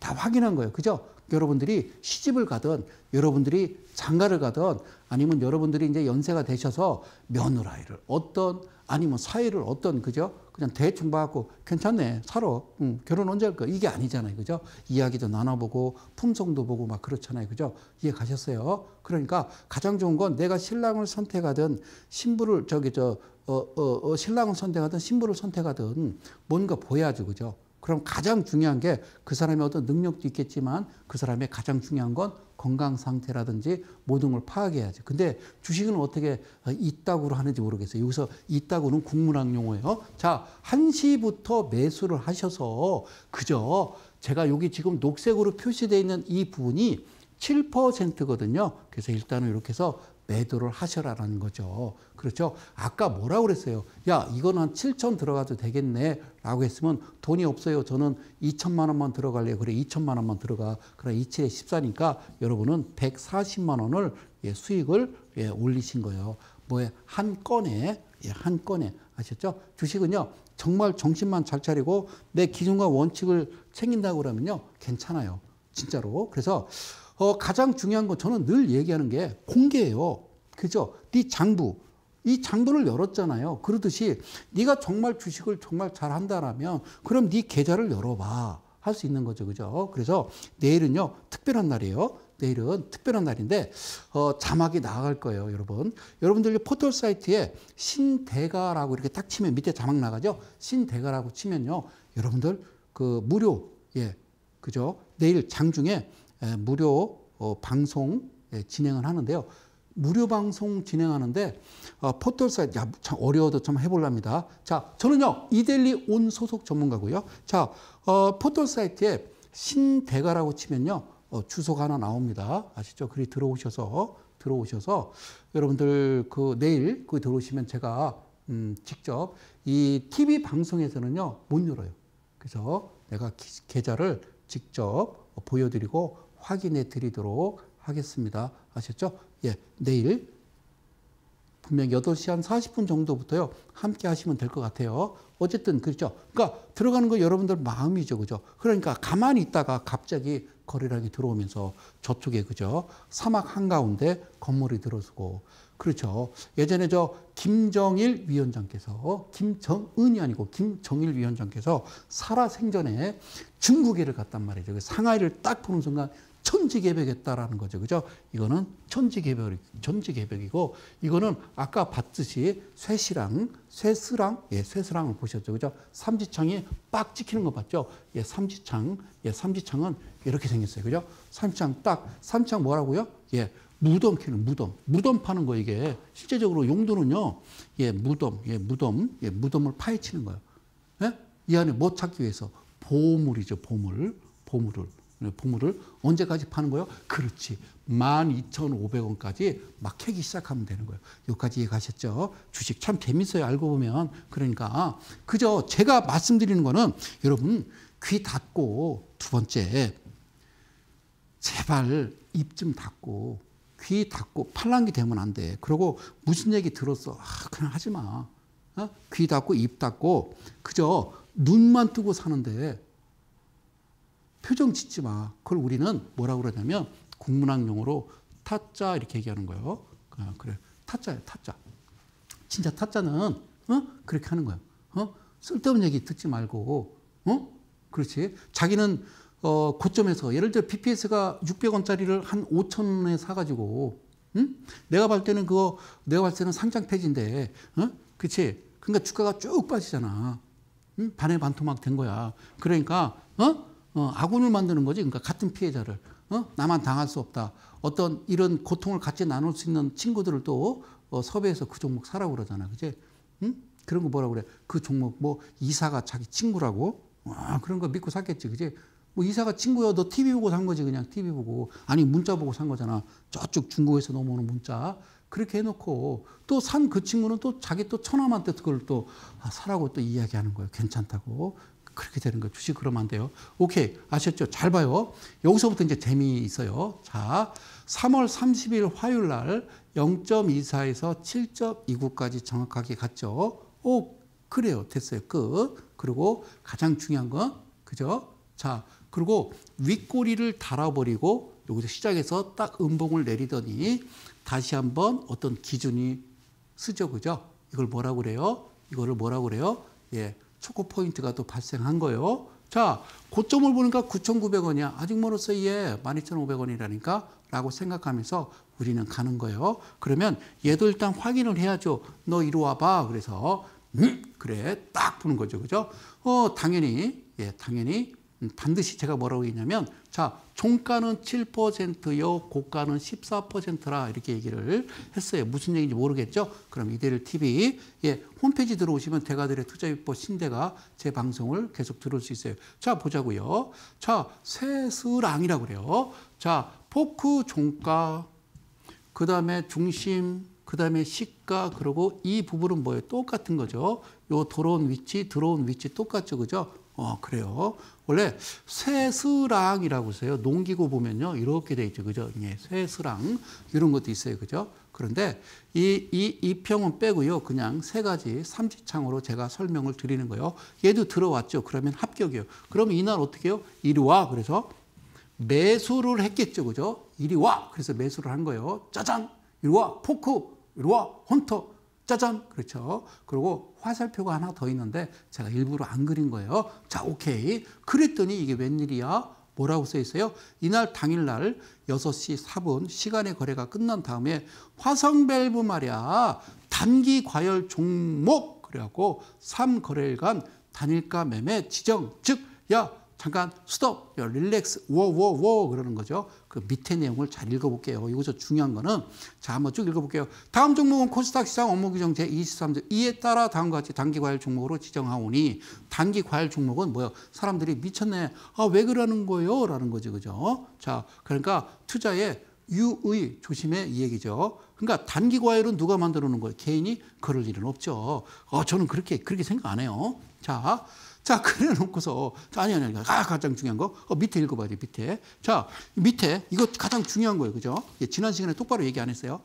다 확인한 거예요. 그죠? 여러분들이 시집을 가든 여러분들이 장가를 가든 아니면 여러분들이 이제 연세가 되셔서 며느라이를 어떤 아니면 사위를 어떤 그죠? 그냥 대충 봐갖고 괜찮네 살아 응, 결혼 언제 할 거야 이게 아니잖아요. 그죠? 이야기도 나눠보고 품성도 보고 막 그렇잖아요. 그죠? 이해 가셨어요? 그러니까 가장 좋은 건 내가 신랑을 선택하든 신부를 저기 저 어, 어, 어, 신랑을 선택하든 신부를 선택하든 뭔가 보여야죠. 그죠? 그럼 가장 중요한 게 그 사람의 어떤 능력도 있겠지만 그 사람의 가장 중요한 건 건강 상태라든지 모든 걸 파악해야죠. 근데 주식은 어떻게 이따구로 하는지 모르겠어요. 여기서 이따구는 국문학 용어예요. 자, 한 시부터 매수를 하셔서 그저 제가 여기 지금 녹색으로 표시되어 있는 이 부분이 칠 퍼센트거든요. 그래서 일단은 이렇게 해서 매도를 하셔라라는 거죠. 그렇죠? 아까 뭐라고 그랬어요? 야, 이건 한 칠천 들어가도 되겠네. 라고 했으면 돈이 없어요. 저는 이천만 원만 들어갈래요. 그래, 이천만 원만 들어가. 그래, 이칠에 십사니까 여러분은 백사십만 원을 예, 수익을 예, 올리신 거예요. 뭐에? 한 건에, 예, 한 건에. 아셨죠? 주식은요, 정말 정신만 잘 차리고 내 기준과 원칙을 챙긴다고 그러면요, 괜찮아요. 진짜로. 그래서 어, 가장 중요한 건 저는 늘 얘기하는 게 공개예요. 그죠? 네 장부. 이 장부를 열었잖아요. 그러듯이 네가 정말 주식을 정말 잘한다라면 그럼 네 계좌를 열어봐. 할 수 있는 거죠. 그죠? 그래서 내일은요. 특별한 날이에요. 내일은 특별한 날인데 어, 자막이 나갈 거예요. 여러분. 여러분들 포털 사이트에 신대가라고 이렇게 딱 치면 밑에 자막 나가죠. 신대가라고 치면요. 여러분들 그 무료 예 그죠? 내일 장중에 예, 무료 어, 방송 예, 진행을 하는데요. 무료 방송 진행하는데 어, 포털 사이트 야, 참 어려워도 좀 해볼랍니다. 자, 저는요 이데일리 온 소속 전문가고요. 자, 어, 포털 사이트에 신대가라고 치면요 어, 주소가 하나 나옵니다. 아시죠? 그리 들어오셔서 들어오셔서 여러분들 그 내일 그 들어오시면 제가 음, 직접 이 티비 방송에서는요 못 열어요. 그래서 내가 기, 계좌를 직접 보여드리고 확인해 드리도록 하겠습니다. 아셨죠? 예, 내일 분명 여덟 시 한 사십 분 정도부터요. 함께 하시면 될 것 같아요. 어쨌든 그렇죠. 그러니까 들어가는 거 여러분들 마음이죠. 그죠? 그러니까 가만히 있다가 갑자기 거래량이 들어오면서 저쪽에 그죠? 사막 한가운데 건물이 들어서고 그렇죠. 예전에 저 김정일 위원장께서 김정은이 아니고 김정일 위원장께서 살아생전에 중국에를 갔단 말이죠. 상하이를 딱 보는 순간 천지개벽했다라는 거죠. 그죠? 이거는 천지개벽, 천지개벽이고, 이거는 아까 봤듯이 쇠시랑, 쇠스랑, 예, 쇠스랑을 보셨죠. 그죠? 삼지창이 빡 찍히는 거 봤죠? 예, 삼지창, 예, 삼지창은 이렇게 생겼어요. 그죠? 삼지창 딱, 삼지창 뭐라고요? 예, 무덤 캐는 무덤. 무덤 파는 거 이게. 실제적으로 용도는요, 예, 무덤, 예, 무덤, 예, 무덤을 파헤치는 거예요. 예? 이 안에 뭐 찾기 위해서? 보물이죠, 보물. 보물을. 보물을 언제까지 파는 거예요? 그렇지. 만 이천오백 원까지 막 캐기 시작하면 되는 거예요. 여기까지 이해가셨죠? 주식 참 재밌어요. 알고 보면. 그러니까 그저 제가 말씀드리는 거는 여러분 귀 닫고 두 번째 제발 입 좀 닫고 귀 닫고 팔랑귀 되면 안 돼. 그리고 무슨 얘기 들었어. 아, 그냥 하지 마. 어? 귀 닫고 입 닫고 그저 눈만 뜨고 사는데 표정 짓지 마. 그걸 우리는 뭐라고 그러냐면 국문학 용어로 타짜 이렇게 얘기하는 거예요. 아, 그래. 타짜예요. 타짜. 진짜 타짜는 어? 그렇게 하는 거예요. 어? 쓸데없는 얘기 듣지 말고 어? 그렇지. 자기는 어, 고점에서 예를 들어 비피에스가 육백 원짜리를 한 오천 원에 사가지고 응? 내가 볼 때는 그거 내가 볼 때는 상장 폐지인데 어? 그렇지. 그러니까 주가가 쭉 빠지잖아. 응? 반의 반토막 된 거야. 그러니까 어? 어, 아군을 만드는 거지. 그러니까 같은 피해자를. 어? 나만 당할 수 없다. 어떤 이런 고통을 같이 나눌 수 있는 친구들을 또 어, 섭외해서 그 종목 사라고 그러잖아. 그지? 응? 그런 거 뭐라고 그래? 그 종목 뭐 이사가 자기 친구라고? 아, 그런 거 믿고 샀겠지. 그지? 뭐 이사가 친구야. 너 티비 보고 산 거지. 그냥 티비 보고. 아니 문자 보고 산 거잖아. 저쪽 중국에서 넘어오는 문자. 그렇게 해놓고 또 산 그 친구는 또 자기 또 처남한테 그걸 또 아, 사라고 또 이야기하는 거예요. 괜찮다고. 그렇게 되는 거예요. 주식 그러면 안 돼요. 오케이. 아셨죠? 잘 봐요. 여기서부터 이제 재미있어요. 자, 삼월 삼십일 화요일 날 영 점 이사에서 칠 점 이구까지 정확하게 갔죠. 오, 그래요. 됐어요. 끝. 그리고 가장 중요한 건, 그죠? 자, 그리고 윗꼬리를 달아버리고 여기서 시작해서 딱 음봉을 내리더니 다시 한번 어떤 기준이 쓰죠. 그죠? 이걸 뭐라고 그래요? 이거를 뭐라고 그래요? 예, 초코 포인트가 또 발생한 거예요. 자, 고점을 보니까 구천구백 원이야. 아직 멀었어, 얘. 만 이천오백 원이라니까? 라고 생각하면서 우리는 가는 거예요. 그러면 얘도 일단 확인을 해야죠. 너 이리 와봐. 그래서, 음, 그래. 딱 보는 거죠. 그죠? 어, 당연히, 예, 당연히, 음, 반드시 제가 뭐라고 했냐면, 자, 종가는 칠 퍼센트요, 고가는 십사 퍼센트라 이렇게 얘기를 했어요. 무슨 얘기인지 모르겠죠? 그럼 이데일 티비, 예, 홈페이지 들어오시면 대가들의 투자비법 신대가 제 방송을 계속 들을 수 있어요. 자, 보자고요. 자, 세스랑이라고 그래요. 자, 포크 종가, 그 다음에 중심, 그 다음에 시가, 그리고 이 부분은 뭐예요? 똑같은 거죠. 요 들어온 위치, 들어온 위치 똑같죠. 그죠? 어, 그래요. 원래 쇠스랑이라고 있어요. 농기구 보면요. 이렇게 돼 있죠. 그죠? 예, 쇠스랑. 이런 것도 있어요. 그죠? 그런데 이, 이, 이 평은 빼고요. 그냥 세 가지 삼지창으로 제가 설명을 드리는 거예요. 얘도 들어왔죠. 그러면 합격이에요. 그러면 이날 어떻게 해요? 이리 와. 그래서 매수를 했겠죠. 그죠? 이리 와. 그래서 매수를 한 거예요. 짜잔. 이리 와. 포크. 이리 와. 헌터. 짜잔. 그렇죠. 그리고 화살표가 하나 더 있는데 제가 일부러 안 그린 거예요. 자, 오케이. 그랬더니 이게 웬일이야? 뭐라고 써 있어요? 이날 당일날 여섯 시 사 분 시간의 거래가 끝난 다음에 화성밸브 말이야. 단기 과열 종목. 그래갖고 삼 거래일간 단일가 매매 지정. 즉, 야, 잠깐 스톱, 릴렉스, 워워워 그러는 거죠. 그 밑에 내용을 잘 읽어볼게요. 여기서 중요한 거는 자, 한번 쭉 읽어볼게요. 다음 종목은 코스닥 시장 업무 규정 제이십삼 조 이에 따라 다음과 같이 단기 과열 종목으로 지정하오니 단기 과열 종목은 뭐예요? 사람들이 미쳤네. 아, 왜 그러는 거예요? 라는 거죠. 그죠? 자, 그러니까 투자에 유의 조심해 이 얘기죠. 그러니까 단기 과열은 누가 만들어 놓은 거예요? 개인이 그럴 일은 없죠. 어, 저는 그렇게 그렇게 생각 안 해요. 자, 자, 그래 놓고서, 아니, 아니, 아니, 아, 가장 중요한 거, 어, 밑에 읽어봐야지, 밑에. 자, 밑에, 이거 가장 중요한 거예요, 그죠? 예, 지난 시간에 똑바로 얘기 안 했어요.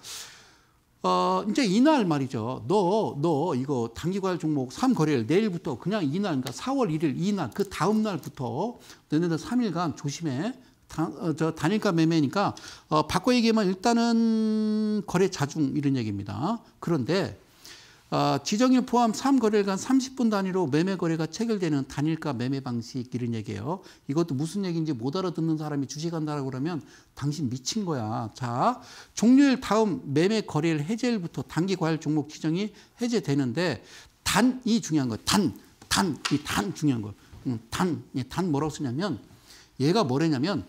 어, 이제 이날 말이죠. 너, 너, 이거 단기과열 종목 삼 거래일 내일부터 그냥 이날, 그러니까 사월 일일 이날, 그 다음날부터 너네들 삼 일간 조심해. 단, 어, 저 단일가 매매니까, 어, 바꿔 얘기하면 일단은 거래 자중, 이런 얘기입니다. 그런데, 어, 지정일 포함 삼 거래일간 삼십 분 단위로 매매 거래가 체결되는 단일가 매매 방식 이런 얘기예요. 이것도 무슨 얘기인지 못 알아듣는 사람이 주식한다라고 그러면 당신 미친 거야. 자, 종료일 다음 매매 거래일 해제일부터 단기 과열 종목 지정이 해제되는데 단이 중요한 거예요. 단, 단, 이 단 중요한 거예요. 음, 단, 단 뭐라고 쓰냐면 얘가 뭐랬냐면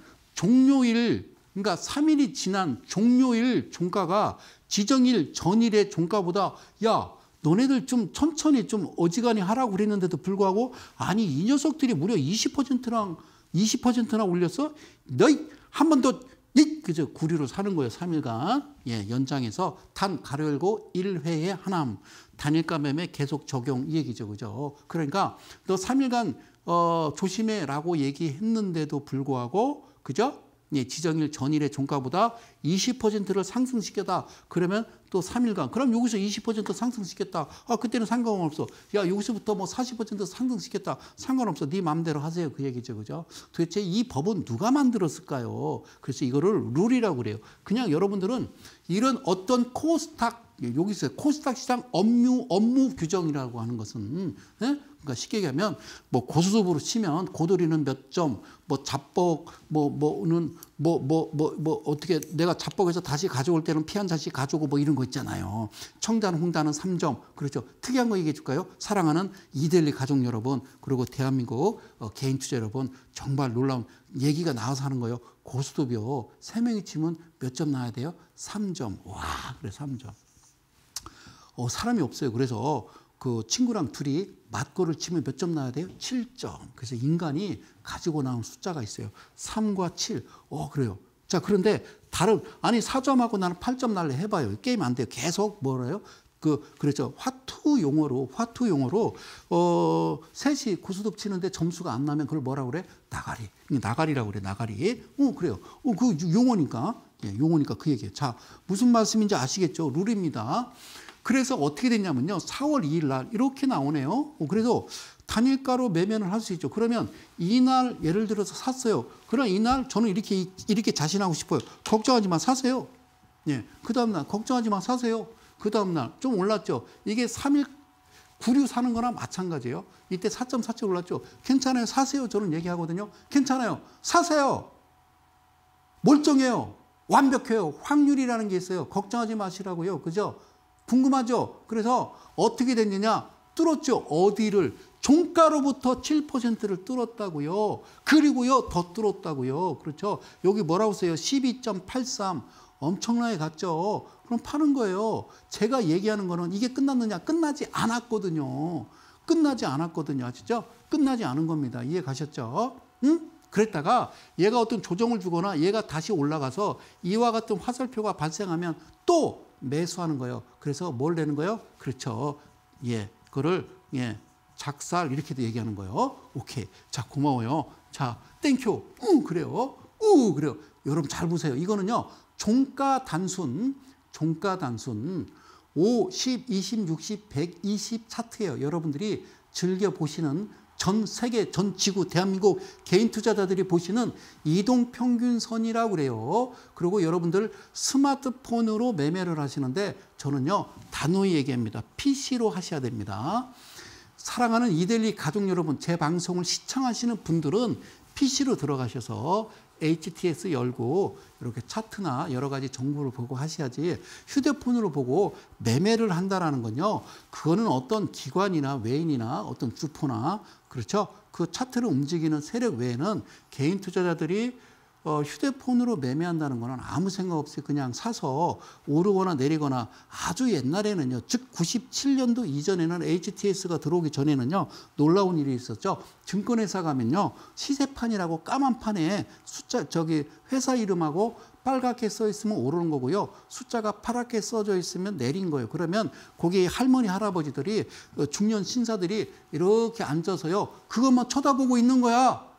종료일, 그러니까 삼 일이 지난 종료일 종가가 지정일 전일의 종가보다 야, 너네들 좀 천천히 좀 어지간히 하라고 그랬는데도 불구하고 아니 이 녀석들이 무려 이십 퍼센트랑 이십 퍼센트나 올렸어? 너희 한 번 더 그저 구리로 사는 거예요. 삼 일간 예, 연장해서 단 가로 열고 일 회에 하남 단일가 매매 계속 적용 이 얘기죠. 그죠? 그러니까 너 삼 일간 어, 조심해라고 얘기했는데도 불구하고 그죠? 예, 지정일 전일의 종가보다 이십 퍼센트를 상승시켰다. 그러면 또 삼 일간. 그럼 여기서 이십 퍼센트 상승시켰다. 아, 그때는 상관없어. 야, 여기서부터 뭐 사십 퍼센트 상승시켰다. 상관없어. 네 마음대로 하세요. 그 얘기죠. 그죠? 도대체 이 법은 누가 만들었을까요? 그래서 이거를 룰이라고 그래요. 그냥 여러분들은 이런 어떤 코스닥, 여기 있어요. 코스닥 시장 업무, 업무 규정이라고 하는 것은, 예? 그러니까 쉽게 얘기하면, 뭐, 고수습으로 치면, 고돌이는 몇 점, 뭐, 잡복, 뭐, 뭐는, 뭐, 뭐, 뭐, 뭐, 어떻게, 내가 잡복에서 다시 가져올 때는 피 한 잔씩 가져오고 뭐 이런 거 있잖아요. 청단, 홍단은 삼 점. 그렇죠. 특이한 거 얘기해 줄까요? 사랑하는 이데일리 가족 여러분, 그리고 대한민국 어, 개인 투자 여러분, 정말 놀라운 얘기가 나와서 하는 거예요. 고수습이요. 세 명이 치면 몇 점 나와야 돼요? 삼 점. 와, 그래, 삼 점. 어, 사람이 없어요. 그래서 그 친구랑 둘이 맞고를 치면 몇 점 나야 돼요? 칠 점. 그래서 인간이 가지고 나온 숫자가 있어요. 삼과 칠. 어, 그래요. 자, 그런데 다른, 아니, 사 점하고 나는 팔 점 날래 해봐요. 게임 안 돼요. 계속 뭐래요? 그, 그렇죠. 화투 용어로, 화투 용어로, 어, 셋이 고수톱 치는데 점수가 안 나면 그걸 뭐라고 그래? 나가리. 나가리라고 그래, 나가리. 어, 그래요. 어, 그 용어니까. 예, 용어니까 그 얘기예요. 자, 무슨 말씀인지 아시겠죠? 룰입니다. 그래서 어떻게 됐냐면요. 사월 이일 날 이렇게 나오네요. 어, 그래서 단일가로 매매를 할 수 있죠. 그러면 이날 예를 들어서 샀어요. 그럼 이날 저는 이렇게 이렇게 자신하고 싶어요. 걱정하지 마, 사세요. 예. 그 다음 날 걱정하지 마, 사세요. 그 다음 날 좀 올랐죠. 이게 삼 일 구류 사는 거나 마찬가지예요. 이때 사 점 사칠 올랐죠. 괜찮아요, 사세요. 저는 얘기하거든요. 괜찮아요, 사세요. 멀쩡해요. 완벽해요. 확률이라는 게 있어요. 걱정하지 마시라고요. 그죠? 궁금하죠? 그래서 어떻게 됐느냐? 뚫었죠. 어디를? 종가로부터 칠 퍼센트를 뚫었다고요. 그리고요, 더 뚫었다고요. 그렇죠? 여기 뭐라고 써요? 십이 점 팔삼. 엄청나게 갔죠. 그럼 파는 거예요. 제가 얘기하는 거는 이게 끝났느냐? 끝나지 않았거든요. 끝나지 않았거든요. 아시죠? 끝나지 않은 겁니다. 이해 가셨죠? 응? 그랬다가 얘가 어떤 조정을 주거나 얘가 다시 올라가서 이와 같은 화살표가 발생하면 또 매수하는 거예요. 그래서 뭘 내는 거예요? 그렇죠. 예, 그거를 예, 작살 이렇게도 얘기하는 거예요. 오케이. 자, 고마워요. 자, 땡큐. 응, 그래요. 우, 그래요. 여러분 잘 보세요. 이거는요. 종가 단순, 종가 단순 오, 십, 이십, 육십, 백이십 차트예요. 여러분들이 즐겨 보시는 전 세계, 전 지구, 대한민국 개인 투자자들이 보시는 이동평균선이라고 그래요. 그리고 여러분들 스마트폰으로 매매를 하시는데 저는요, 단호히 얘기합니다. 피시로 하셔야 됩니다. 사랑하는 이데일리 가족 여러분, 제 방송을 시청하시는 분들은 피시로 들어가셔서 에이치티에스 열고 이렇게 차트나 여러 가지 정보를 보고 하셔야지 휴대폰으로 보고 매매를 한다는 건요. 그거는 어떤 기관이나 외인이나 어떤 주포나 그렇죠. 그 차트를 움직이는 세력 외에는 개인 투자자들이 어, 휴대폰으로 매매한다는 거는 아무 생각 없이 그냥 사서 오르거나 내리거나 아주 옛날에는요. 즉 구십칠 년도 이전에는 에이치티에스가 들어오기 전에는요. 놀라운 일이 있었죠. 증권회사 가면요. 시세판이라고 까만 판에 숫자 저기 회사 이름하고 빨갛게 써 있으면 오르는 거고요. 숫자가 파랗게 써져 있으면 내린 거예요. 그러면 거기 할머니 할아버지들이 중년 신사들이 이렇게 앉아서요. 그것만 쳐다보고 있는 거야.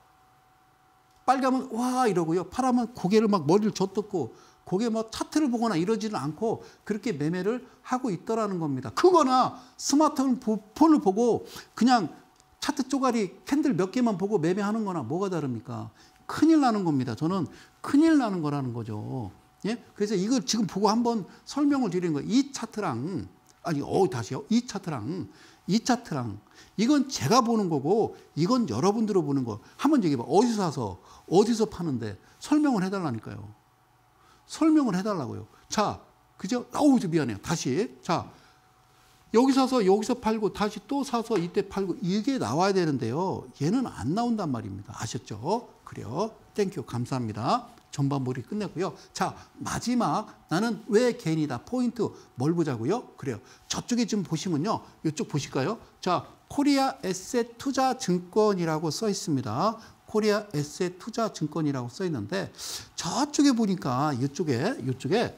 빨가면 와 이러고요. 파라면 고개를 막 머리를 젖듣고 고개 뭐 차트를 보거나 이러지는 않고 그렇게 매매를 하고 있더라는 겁니다. 그거나 스마트폰을 보고 그냥 차트 쪼가리 캔들 몇 개만 보고 매매하는 거나 뭐가 다릅니까? 큰일 나는 겁니다. 저는 큰일 나는 거라는 거죠. 예? 그래서 이걸 지금 보고 한번 설명을 드리는 거예요. 이 차트랑 아니 어 다시요. 이 차트랑 이 차트랑 이건 제가 보는 거고 이건 여러분들이 보는 거. 한번 얘기해봐. 어디서 사서 어디서 파는데 설명을 해달라니까요. 설명을 해달라고요. 자, 그죠? 어우, 미안해요. 다시. 자, 여기 사서 여기서 팔고 다시 또 사서 이때 팔고 이게 나와야 되는데요. 얘는 안 나온단 말입니다. 아셨죠? 그래요. 땡큐. 감사합니다. 전반부리 끝냈고요. 자, 마지막 나는 왜 개인이다. 포인트 뭘 보자고요? 그래요. 저쪽에 좀 보시면요. 이쪽 보실까요? 자, 코리아 에셋 투자 증권이라고 써 있습니다. 코리아 에셋 투자 증권이라고 써 있는데 저쪽에 보니까 이쪽에 이쪽에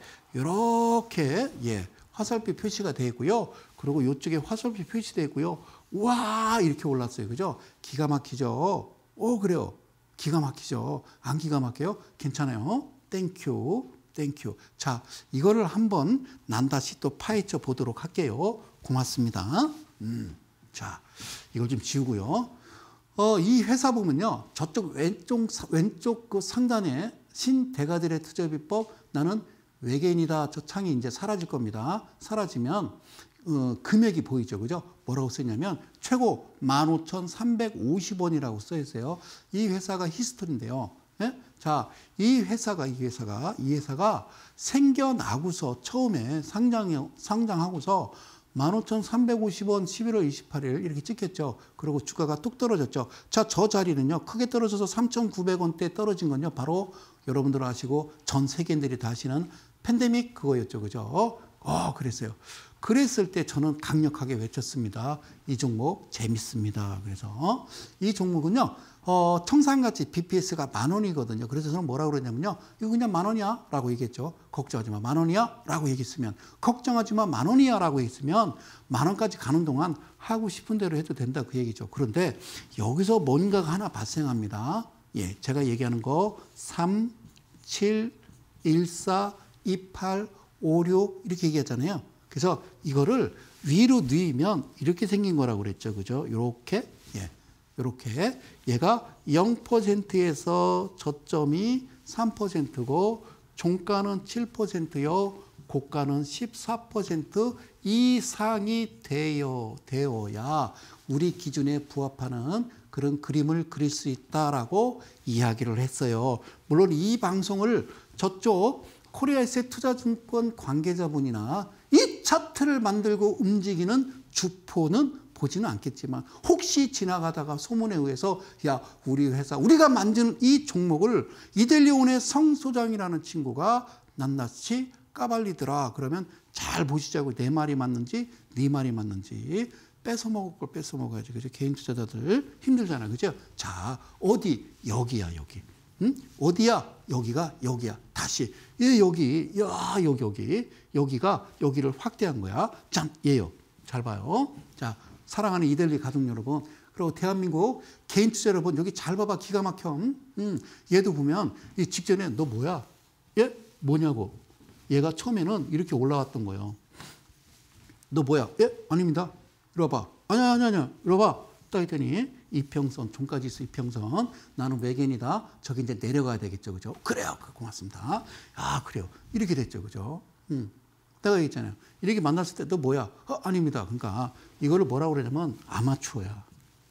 이렇게 예, 화살표 표시가 되어 있고요. 그리고 이쪽에 화살표 표시되어 있고요. 와, 이렇게 올랐어요. 그죠? 기가 막히죠? 오, 그래요. 기가 막히죠? 안 기가 막혀요? 괜찮아요. 땡큐. 땡큐. 자, 이거를 한번 난다시 또 파헤쳐 보도록 할게요. 고맙습니다. 음, 자, 이걸 좀 지우고요. 어, 이 회사 보면요. 저쪽 왼쪽, 왼쪽 그 상단에 신대가들의 투자비법 나는 외계인이다. 저 창이 이제 사라질 겁니다. 사라지면 어, 금액이 보이죠. 그죠? 뭐라고 쓰냐면 최고 만 오천삼백오십 원이라고 써 있어요. 이 회사가 히스토리인데요. 예? 자, 이 회사가 이 회사가 이 회사가 생겨나고서 처음에 상장 상장하고서 만 오천삼백오십 원 십일월 이십팔일 이렇게 찍혔죠. 그리고 주가가 뚝 떨어졌죠. 자, 저 자리는요. 크게 떨어져서 삼천구백 원대 떨어진 건요. 바로 여러분들 아시고 전 세계인들이 다 아시는 팬데믹 그거였죠. 그죠? 어, 그랬어요. 그랬을 때 저는 강력하게 외쳤습니다. 이 종목 재밌습니다. 그래서 이 종목은요. 어, 청산가치 비피에스가 만 원이거든요. 그래서 저는 뭐라고 그러냐면요. 이거 그냥 만 원이야 라고 얘기했죠. 걱정하지 마. 만 원이야? 라고 얘기했으면 걱정하지 마. 만 원이야 라고 했으면 만 원까지 가는 동안 하고 싶은 대로 해도 된다 그 얘기죠. 그런데 여기서 뭔가가 하나 발생합니다. 예, 제가 얘기하는 거 삼, 칠, 일, 사, 이, 팔, 오, 육 이렇게 얘기했잖아요. 그래서 이거를 위로 누이면 이렇게 생긴 거라고 그랬죠. 그죠? 요렇게. 예. 요렇게. 얘가 영 퍼센트에서 저점이 삼 퍼센트고 종가는 칠 퍼센트요. 고가는 십사 퍼센트 이상이 되어, 되어야 우리 기준에 부합하는 그런 그림을 그릴 수 있다라고 이야기를 했어요. 물론 이 방송을 저쪽 코리아에셋 투자증권 관계자분이나 이 차트를 만들고 움직이는 주포는 보지는 않겠지만 혹시 지나가다가 소문에 의해서 야 우리 회사 우리가 만든 이 종목을 이델리온의 성 소장이라는 친구가 낱낱이 까발리더라. 그러면 잘 보시자고 내 말이 맞는지 네 말이 맞는지 뺏어 먹을 걸 뺏어 먹어야지. 그죠? 개인 투자자들 힘들잖아요. 그죠? 자, 어디? 여기야, 여기. 응? 어디야? 여기가 여기야. 다시. 얘 여기. 야, 여기, 여기. 여기가 여기를 확대한 거야. 짠, 얘요. 잘 봐요. 자, 사랑하는 이델리 가족 여러분. 그리고 대한민국 개인 투자 여러분, 여기 잘 봐봐. 기가 막혀. 응? 얘도 보면 이 직전에 너 뭐야? 얘 뭐냐고. 얘가 처음에는 이렇게 올라왔던 거예요. 너 뭐야? 예? 아닙니다. 이리 와봐. 아니야, 아니야, 아니야. 이리 와봐. 딱 했더니 이평선, 종가지수 이평선. 나는 외계인이다. 저기 이제 내려가야 되겠죠. 그죠? 그래요. 고맙습니다. 아, 그래요. 이렇게 됐죠. 그죠? 음. 내가 얘기했잖아요. 이렇게 만났을 때 너 뭐야? 어, 아닙니다. 그러니까 이거를 뭐라고 그러냐면 아마추어야.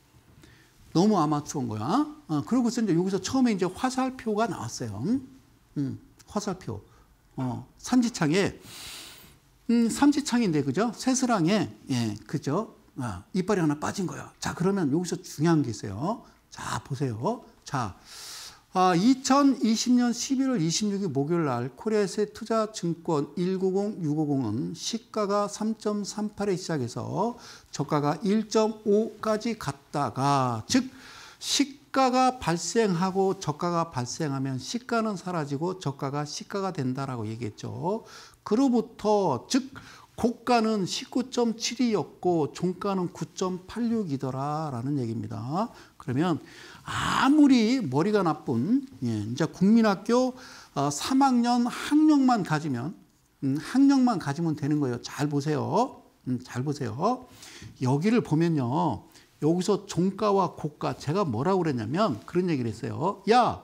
너무 아마추어인 거야. 어, 그러고서 이제 여기서 처음에 이제 화살표가 나왔어요. 음, 화살표. 어, 삼지창에, 음, 삼지창인데, 그죠? 새스랑에, 예, 그죠? 아, 이빨이 하나 빠진 거예요. 자, 그러면 여기서 중요한 게 있어요. 자, 보세요. 자, 아, 이천이십 년 십일월 이십육일 목요일 날 코리아에셋 투자증권 일구공 육오공은 시가가 삼 점 삼팔에 시작해서 저가가 일 점 오까지 갔다가, 즉, 시가가 발생하고 저가가 발생하면 시가는 사라지고 저가가 시가가 된다라고 얘기했죠. 그로부터 즉 고가는 십구 점 칠이었고 종가는 구 점 팔육이더라라는 얘기입니다. 그러면 아무리 머리가 나쁜 예, 이제 국민학교 삼 학년 학력만 가지면 음, 학력만 가지면 되는 거예요. 잘 보세요. 음, 잘 보세요. 여기를 보면요. 여기서 종가와 고가 제가 뭐라고 그랬냐면 그런 얘기를 했어요. 야,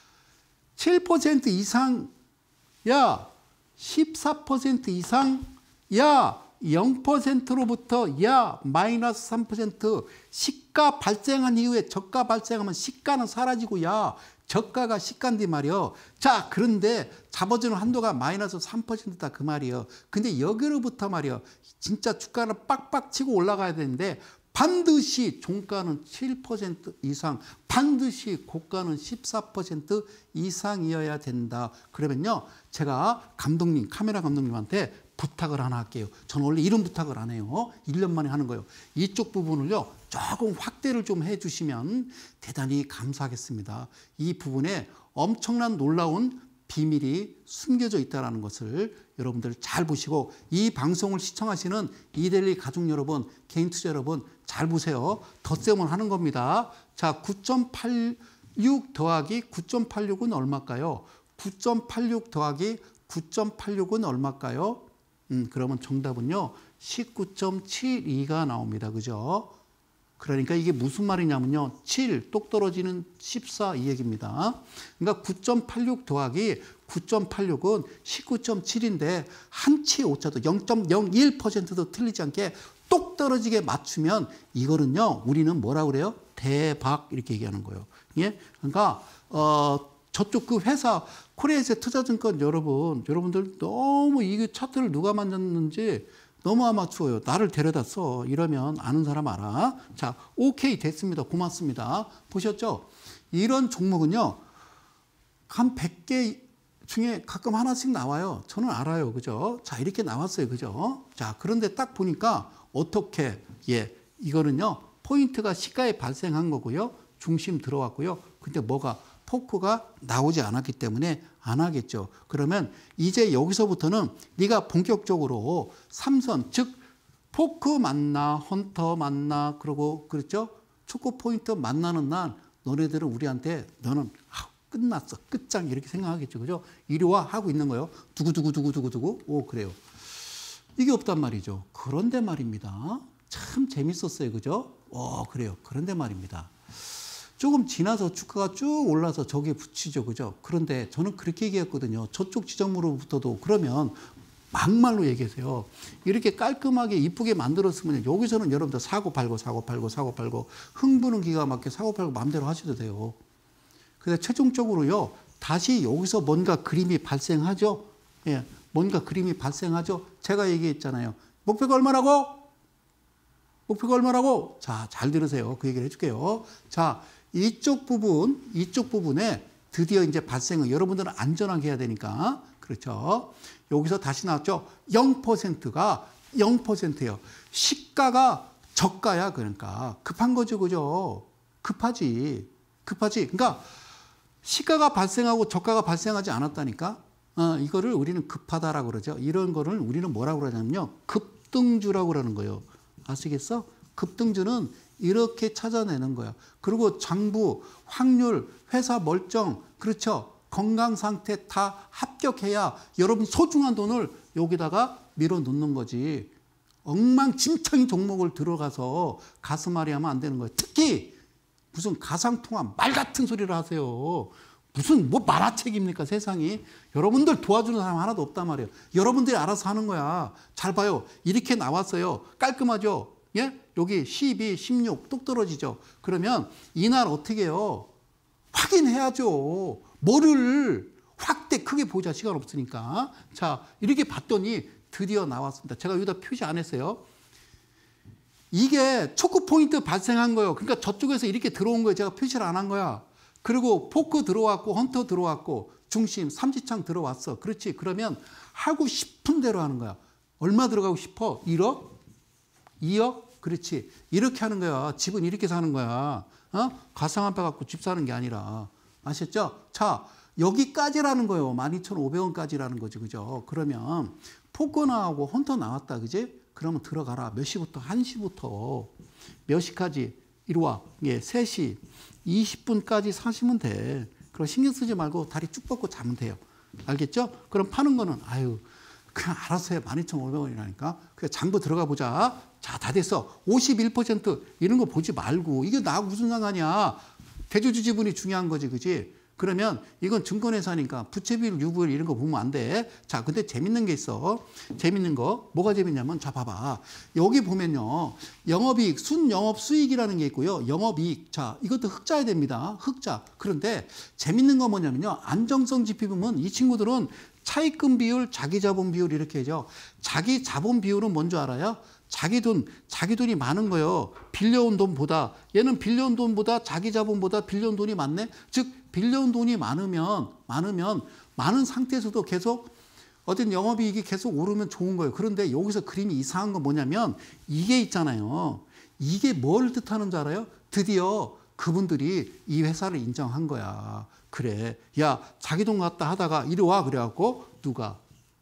칠 퍼센트 이상, 야, 십사 퍼센트 이상, 야, 영 퍼센트로부터 야, 마이너스 삼 퍼센트 시가 발생한 이후에 저가 발생하면 시가는 사라지고 야, 저가가 시가인데 말이요. 자, 그런데 잡아주는 한도가 마이너스 삼 퍼센트다 그 말이에요. 근데 여기로부터 말이요. 진짜 주가는 빡빡 치고 올라가야 되는데 반드시 종가는 칠 퍼센트 이상, 반드시 고가는 십사 퍼센트 이상이어야 된다. 그러면요, 제가 감독님, 카메라 감독님한테 부탁을 하나 할게요. 저는 원래 이런 부탁을 안 해요. 일 년 만에 하는 거예요. 이쪽 부분을요, 조금 확대를 좀 해주시면 대단히 감사하겠습니다. 이 부분에 엄청난 놀라운 비밀이 숨겨져 있다는 것을 여러분들 잘 보시고 이 방송을 시청하시는 이델리 가족 여러분, 개인 투자 여러분 잘 보세요. 덧셈을 하는 겁니다. 자, 구 점 팔육 더하기 구 점 팔육은 얼마일까요? 구 점 팔육 더하기 구 점 팔육은 얼마일까요? 음, 그러면 정답은요, 십구 점 칠이가 나옵니다. 그죠? 그러니까 이게 무슨 말이냐면요. 칠, 똑 떨어지는 십사 이 얘기입니다. 그러니까 구 점 팔육 더하기 구 점 팔육은 십구 점 칠인데 한치의 오차도 영 점 영일 퍼센트도 틀리지 않게 똑 떨어지게 맞추면 이거는요. 우리는 뭐라고 그래요? 대박 이렇게 얘기하는 거예요. 예? 그러니까 어, 저쪽 그 회사 코리아에셋 투자증권 여러분, 여러분들 너무 이 차트를 누가 만졌는지 너무 아마추어요. 나를 데려다 써. 이러면 아는 사람 알아. 자, 오케이 됐습니다. 고맙습니다. 보셨죠? 이런 종목은요. 한 백 개 중에 가끔 하나씩 나와요. 저는 알아요. 그죠? 자, 이렇게 나왔어요. 그죠? 자, 그런데 딱 보니까 어떻게, 예, 이거는요. 포인트가 시가에 발생한 거고요. 중심 들어왔고요. 근데 뭐가 포크가 나오지 않았기 때문에 안 하겠죠. 그러면 이제 여기서부터는 네가 본격적으로 삼선, 즉 포크 만나, 헌터 만나, 그리고 그렇죠? 축구 포인트 만나는 날 너네들은 우리한테 너는 아, 끝났어, 끝장 이렇게 생각하겠죠. 그죠? 이리 와 하고 있는 거예요. 두구두구두구두구두구. 오, 그래요. 이게 없단 말이죠. 그런데 말입니다. 참 재밌었어요. 그죠? 어, 그래요. 그런데 말입니다. 조금 지나서 주가가 쭉 올라서 저기에 붙이죠. 그죠? 그런데 저는 그렇게 얘기했거든요. 저쪽 지점으로부터도 그러면 막말로 얘기하세요. 이렇게 깔끔하게 이쁘게 만들었으면 여기서는 여러분들 사고 팔고 사고 팔고 사고 팔고 흥부는 기가 막히게 사고 팔고 마음대로 하셔도 돼요. 근데 최종적으로요. 다시 여기서 뭔가 그림이 발생하죠. 예, 뭔가 그림이 발생하죠. 제가 얘기했잖아요. 목표가 얼마라고? 목표가 얼마라고? 자, 잘 들으세요. 그 얘기를 해줄게요. 자, 이쪽 부분, 이쪽 부분에 드디어 이제 발생을 여러분들은 안전하게 해야 되니까. 그렇죠. 여기서 다시 나왔죠. 영 퍼센트가 영 퍼센트예요. 시가가 저가야. 그러니까 급한 거죠. 그죠? 급하지. 급하지. 그러니까 시가가 발생하고 저가가 발생하지 않았다니까. 어, 이거를 우리는 급하다라고 그러죠. 이런 거를 우리는 뭐라고 그러냐면요. 급등주라고 그러는 거예요. 아시겠어? 급등주는 이렇게 찾아내는 거야. 그리고 장부, 확률, 회사 멀쩡, 그렇죠? 건강 상태 다 합격해야 여러분 소중한 돈을 여기다가 밀어 넣는 거지. 엉망진창인 종목을 들어가서 가슴앓이 하면 안 되는 거예요. 특히 무슨 가상통화 말 같은 소리를 하세요. 무슨 뭐 만화책입니까 세상이. 여러분들 도와주는 사람 하나도 없단 말이에요. 여러분들이 알아서 하는 거야. 잘 봐요. 이렇게 나왔어요. 깔끔하죠. 예? 여기 십이, 십육 뚝 떨어지죠. 그러면 이날 어떻게 해요? 확인해야죠. 뭐를 확대 크게 보자. 시간 없으니까. 자, 이렇게 봤더니 드디어 나왔습니다. 제가 여기다 표시 안 했어요. 이게 초크 포인트 발생한 거예요. 그러니까 저쪽에서 이렇게 들어온 거예요. 제가 표시를 안 한 거야. 그리고 포크 들어왔고 헌터 들어왔고 중심 삼지창 들어왔어. 그렇지. 그러면 하고 싶은 대로 하는 거야. 얼마 들어가고 싶어? 일억? 이억? 그렇지. 이렇게 하는 거야. 집은 이렇게 사는 거야. 어? 가상화폐 갖고 집 사는 게 아니라. 아셨죠? 자, 여기까지라는 거예요. 만 이천오백 원까지라는 거지. 그죠? 그러면 포크 나오고 헌터 나왔다. 그지? 그러면 들어가라. 몇 시부터? 한 시부터 몇 시까지? 이리 와. 예, 세 시 이십 분까지 사시면 돼. 그럼 신경 쓰지 말고 다리 쭉 뻗고 자면 돼요. 알겠죠? 그럼 파는 거는 아유 그냥 알아서 해. 만 이천오백 원이라니까. 그냥 장부 들어가 보자. 자, 다 됐어. 오십일 퍼센트 이런 거 보지 말고 이게 나하고 무슨 상관이야. 대주주 지분이 중요한 거지. 그지? 그러면 이건 증권회사니까 부채비율, 유보율 이런 거 보면 안 돼. 자, 근데 재밌는 게 있어. 재밌는 거. 뭐가 재밌냐면 자, 봐봐. 여기 보면요. 영업이익, 순영업수익이라는 게 있고요. 영업이익. 자, 이것도 흑자야 됩니다. 흑자. 그런데 재밌는 건 뭐냐면요. 안정성 지표 보면 이 친구들은 차입금 비율, 자기 자본 비율 이렇게 하죠. 자기 자본 비율은 뭔지 알아요? 자기 돈, 자기 돈이 많은 거예요. 빌려온 돈보다. 얘는 빌려온 돈보다 자기 자본보다 빌려온 돈이 많네. 즉 빌려온 돈이 많으면 많으면 많은 상태에서도 계속 어떤 영업이익이 계속 오르면 좋은 거예요. 그런데 여기서 그림이 이상한 건 뭐냐면 이게 있잖아요. 이게 뭘 뜻하는 줄 알아요? 드디어 그분들이 이 회사를 인정한 거야. 그래. 야, 자기 돈 갖다 하다가 이리 와. 그래갖고 누가?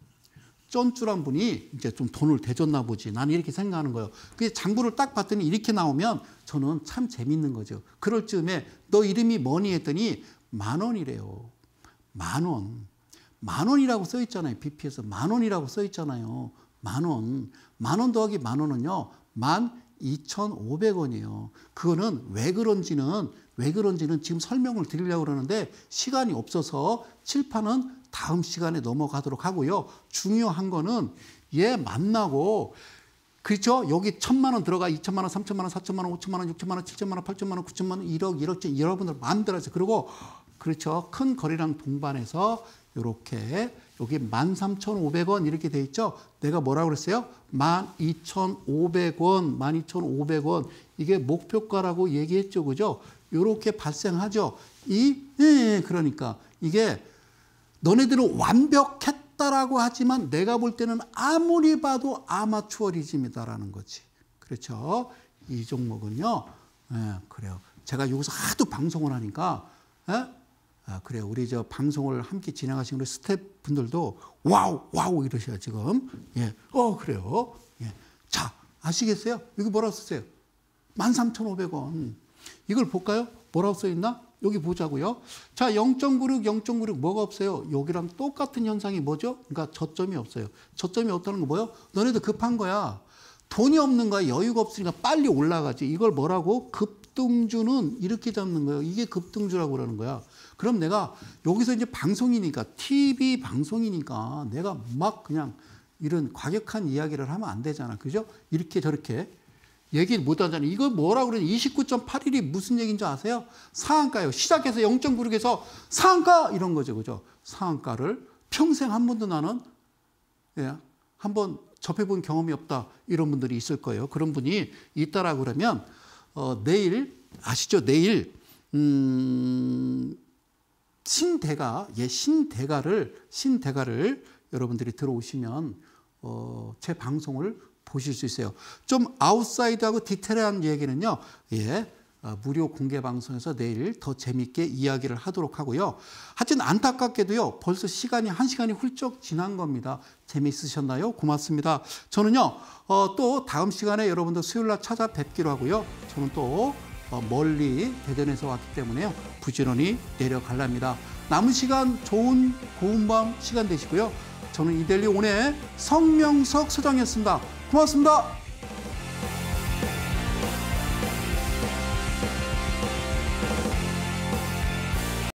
쩐쭈란 분이 이제 좀 돈을 대줬나 보지. 나는 이렇게 생각하는 거예요. 그 장부를 딱 봤더니 이렇게 나오면 저는 참 재밌는 거죠. 그럴 즈음에 너 이름이 뭐니 했더니 만 원이래요. 만 원. 만 원이라고 써 있잖아요. 비피에서 만 원이라고 써 있잖아요. 만 원. 만 원 더하기 만 원은요. 만 이천오백 원이에요. 그거는 왜 그런지는 왜 그런지는 지금 설명을 드리려고 그러는데 시간이 없어서 칠판은 다음 시간에 넘어가도록 하고요. 중요한 거는 얘 만나고 그렇죠? 여기 천만 원 들어가 이천만 원, 삼천만 원, 사천만 원, 오천만 원, 육천만 원, 칠천만 원, 팔천만 원, 구천만 원, 일억, 일억, 여러분들 마음대로 하세요. 그리고 그렇죠. 큰 거래량 동반해서 이렇게 여기 만 삼천오백 원 이렇게 돼 있죠. 내가 뭐라고 그랬어요? 만 이천오백 원, 만 이천오백 원 이게 목표가라고 얘기했죠. 그죠? 이렇게 발생하죠. 이 예, 그러니까 이게 너네들은 완벽했다라고 하지만 내가 볼 때는 아무리 봐도 아마추어리즘이다라는 거지. 그렇죠? 이 종목은요. 예, 그래요. 제가 여기서 하도 방송을 하니까 예? 아, 그래요. 우리 저 방송을 함께 진행하시는 우리 스태프분들도 와우 와우 이러셔요 지금. 예, 어 그래요. 예, 자 아시겠어요? 여기 뭐라고 썼어요? 만 삼천오백 원. 이걸 볼까요? 뭐라고 써 있나? 여기 보자고요. 자, 영 점 구육, 영 점 구육 뭐가 없어요? 여기랑 똑같은 현상이 뭐죠? 그러니까 저점이 없어요. 저점이 없다는 거 뭐예요? 너네들 급한 거야. 돈이 없는 거야. 여유가 없으니까 빨리 올라가지. 이걸 뭐라고? 급등주는 이렇게 잡는 거예요. 이게 급등주라고 그러는 거야. 그럼 내가 여기서 이제 방송이니까, 티비 방송이니까 내가 막 그냥 이런 과격한 이야기를 하면 안 되잖아. 그죠? 이렇게 저렇게 얘기를 못 하잖아요. 이거 뭐라고 그러냐. 이십구 점 팔일이 무슨 얘기인지 아세요? 상한가요. 시작해서 영 점 구육에서 상한가 이런 거죠. 그죠? 상한가를 평생 한 번도 나는 예, 한번 접해본 경험이 없다. 이런 분들이 있을 거예요. 그런 분이 있다라고 그러면 어, 내일 아시죠? 내일 음, 신대가 예, 신대가를 신대가를 여러분들이 들어오시면 어, 제 방송을 보실 수 있어요. 좀 아웃사이드하고 디테일한 얘기는요. 예, 어, 무료 공개 방송에서 내일 더 재밌게 이야기를 하도록 하고요. 하여튼 안타깝게도요. 벌써 시간이 한 시간이 훌쩍 지난 겁니다. 재미있으셨나요? 고맙습니다. 저는요. 어, 또 다음 시간에 여러분들 수요일 날 찾아뵙기로 하고요. 저는 또 어, 멀리 대전에서 왔기 때문에요. 부지런히 내려갈랍니다. 남은 시간 좋은 고운 밤 시간 되시고요. 저는 이데일리 온의 성명석 소장이었습니다. 고맙습니다.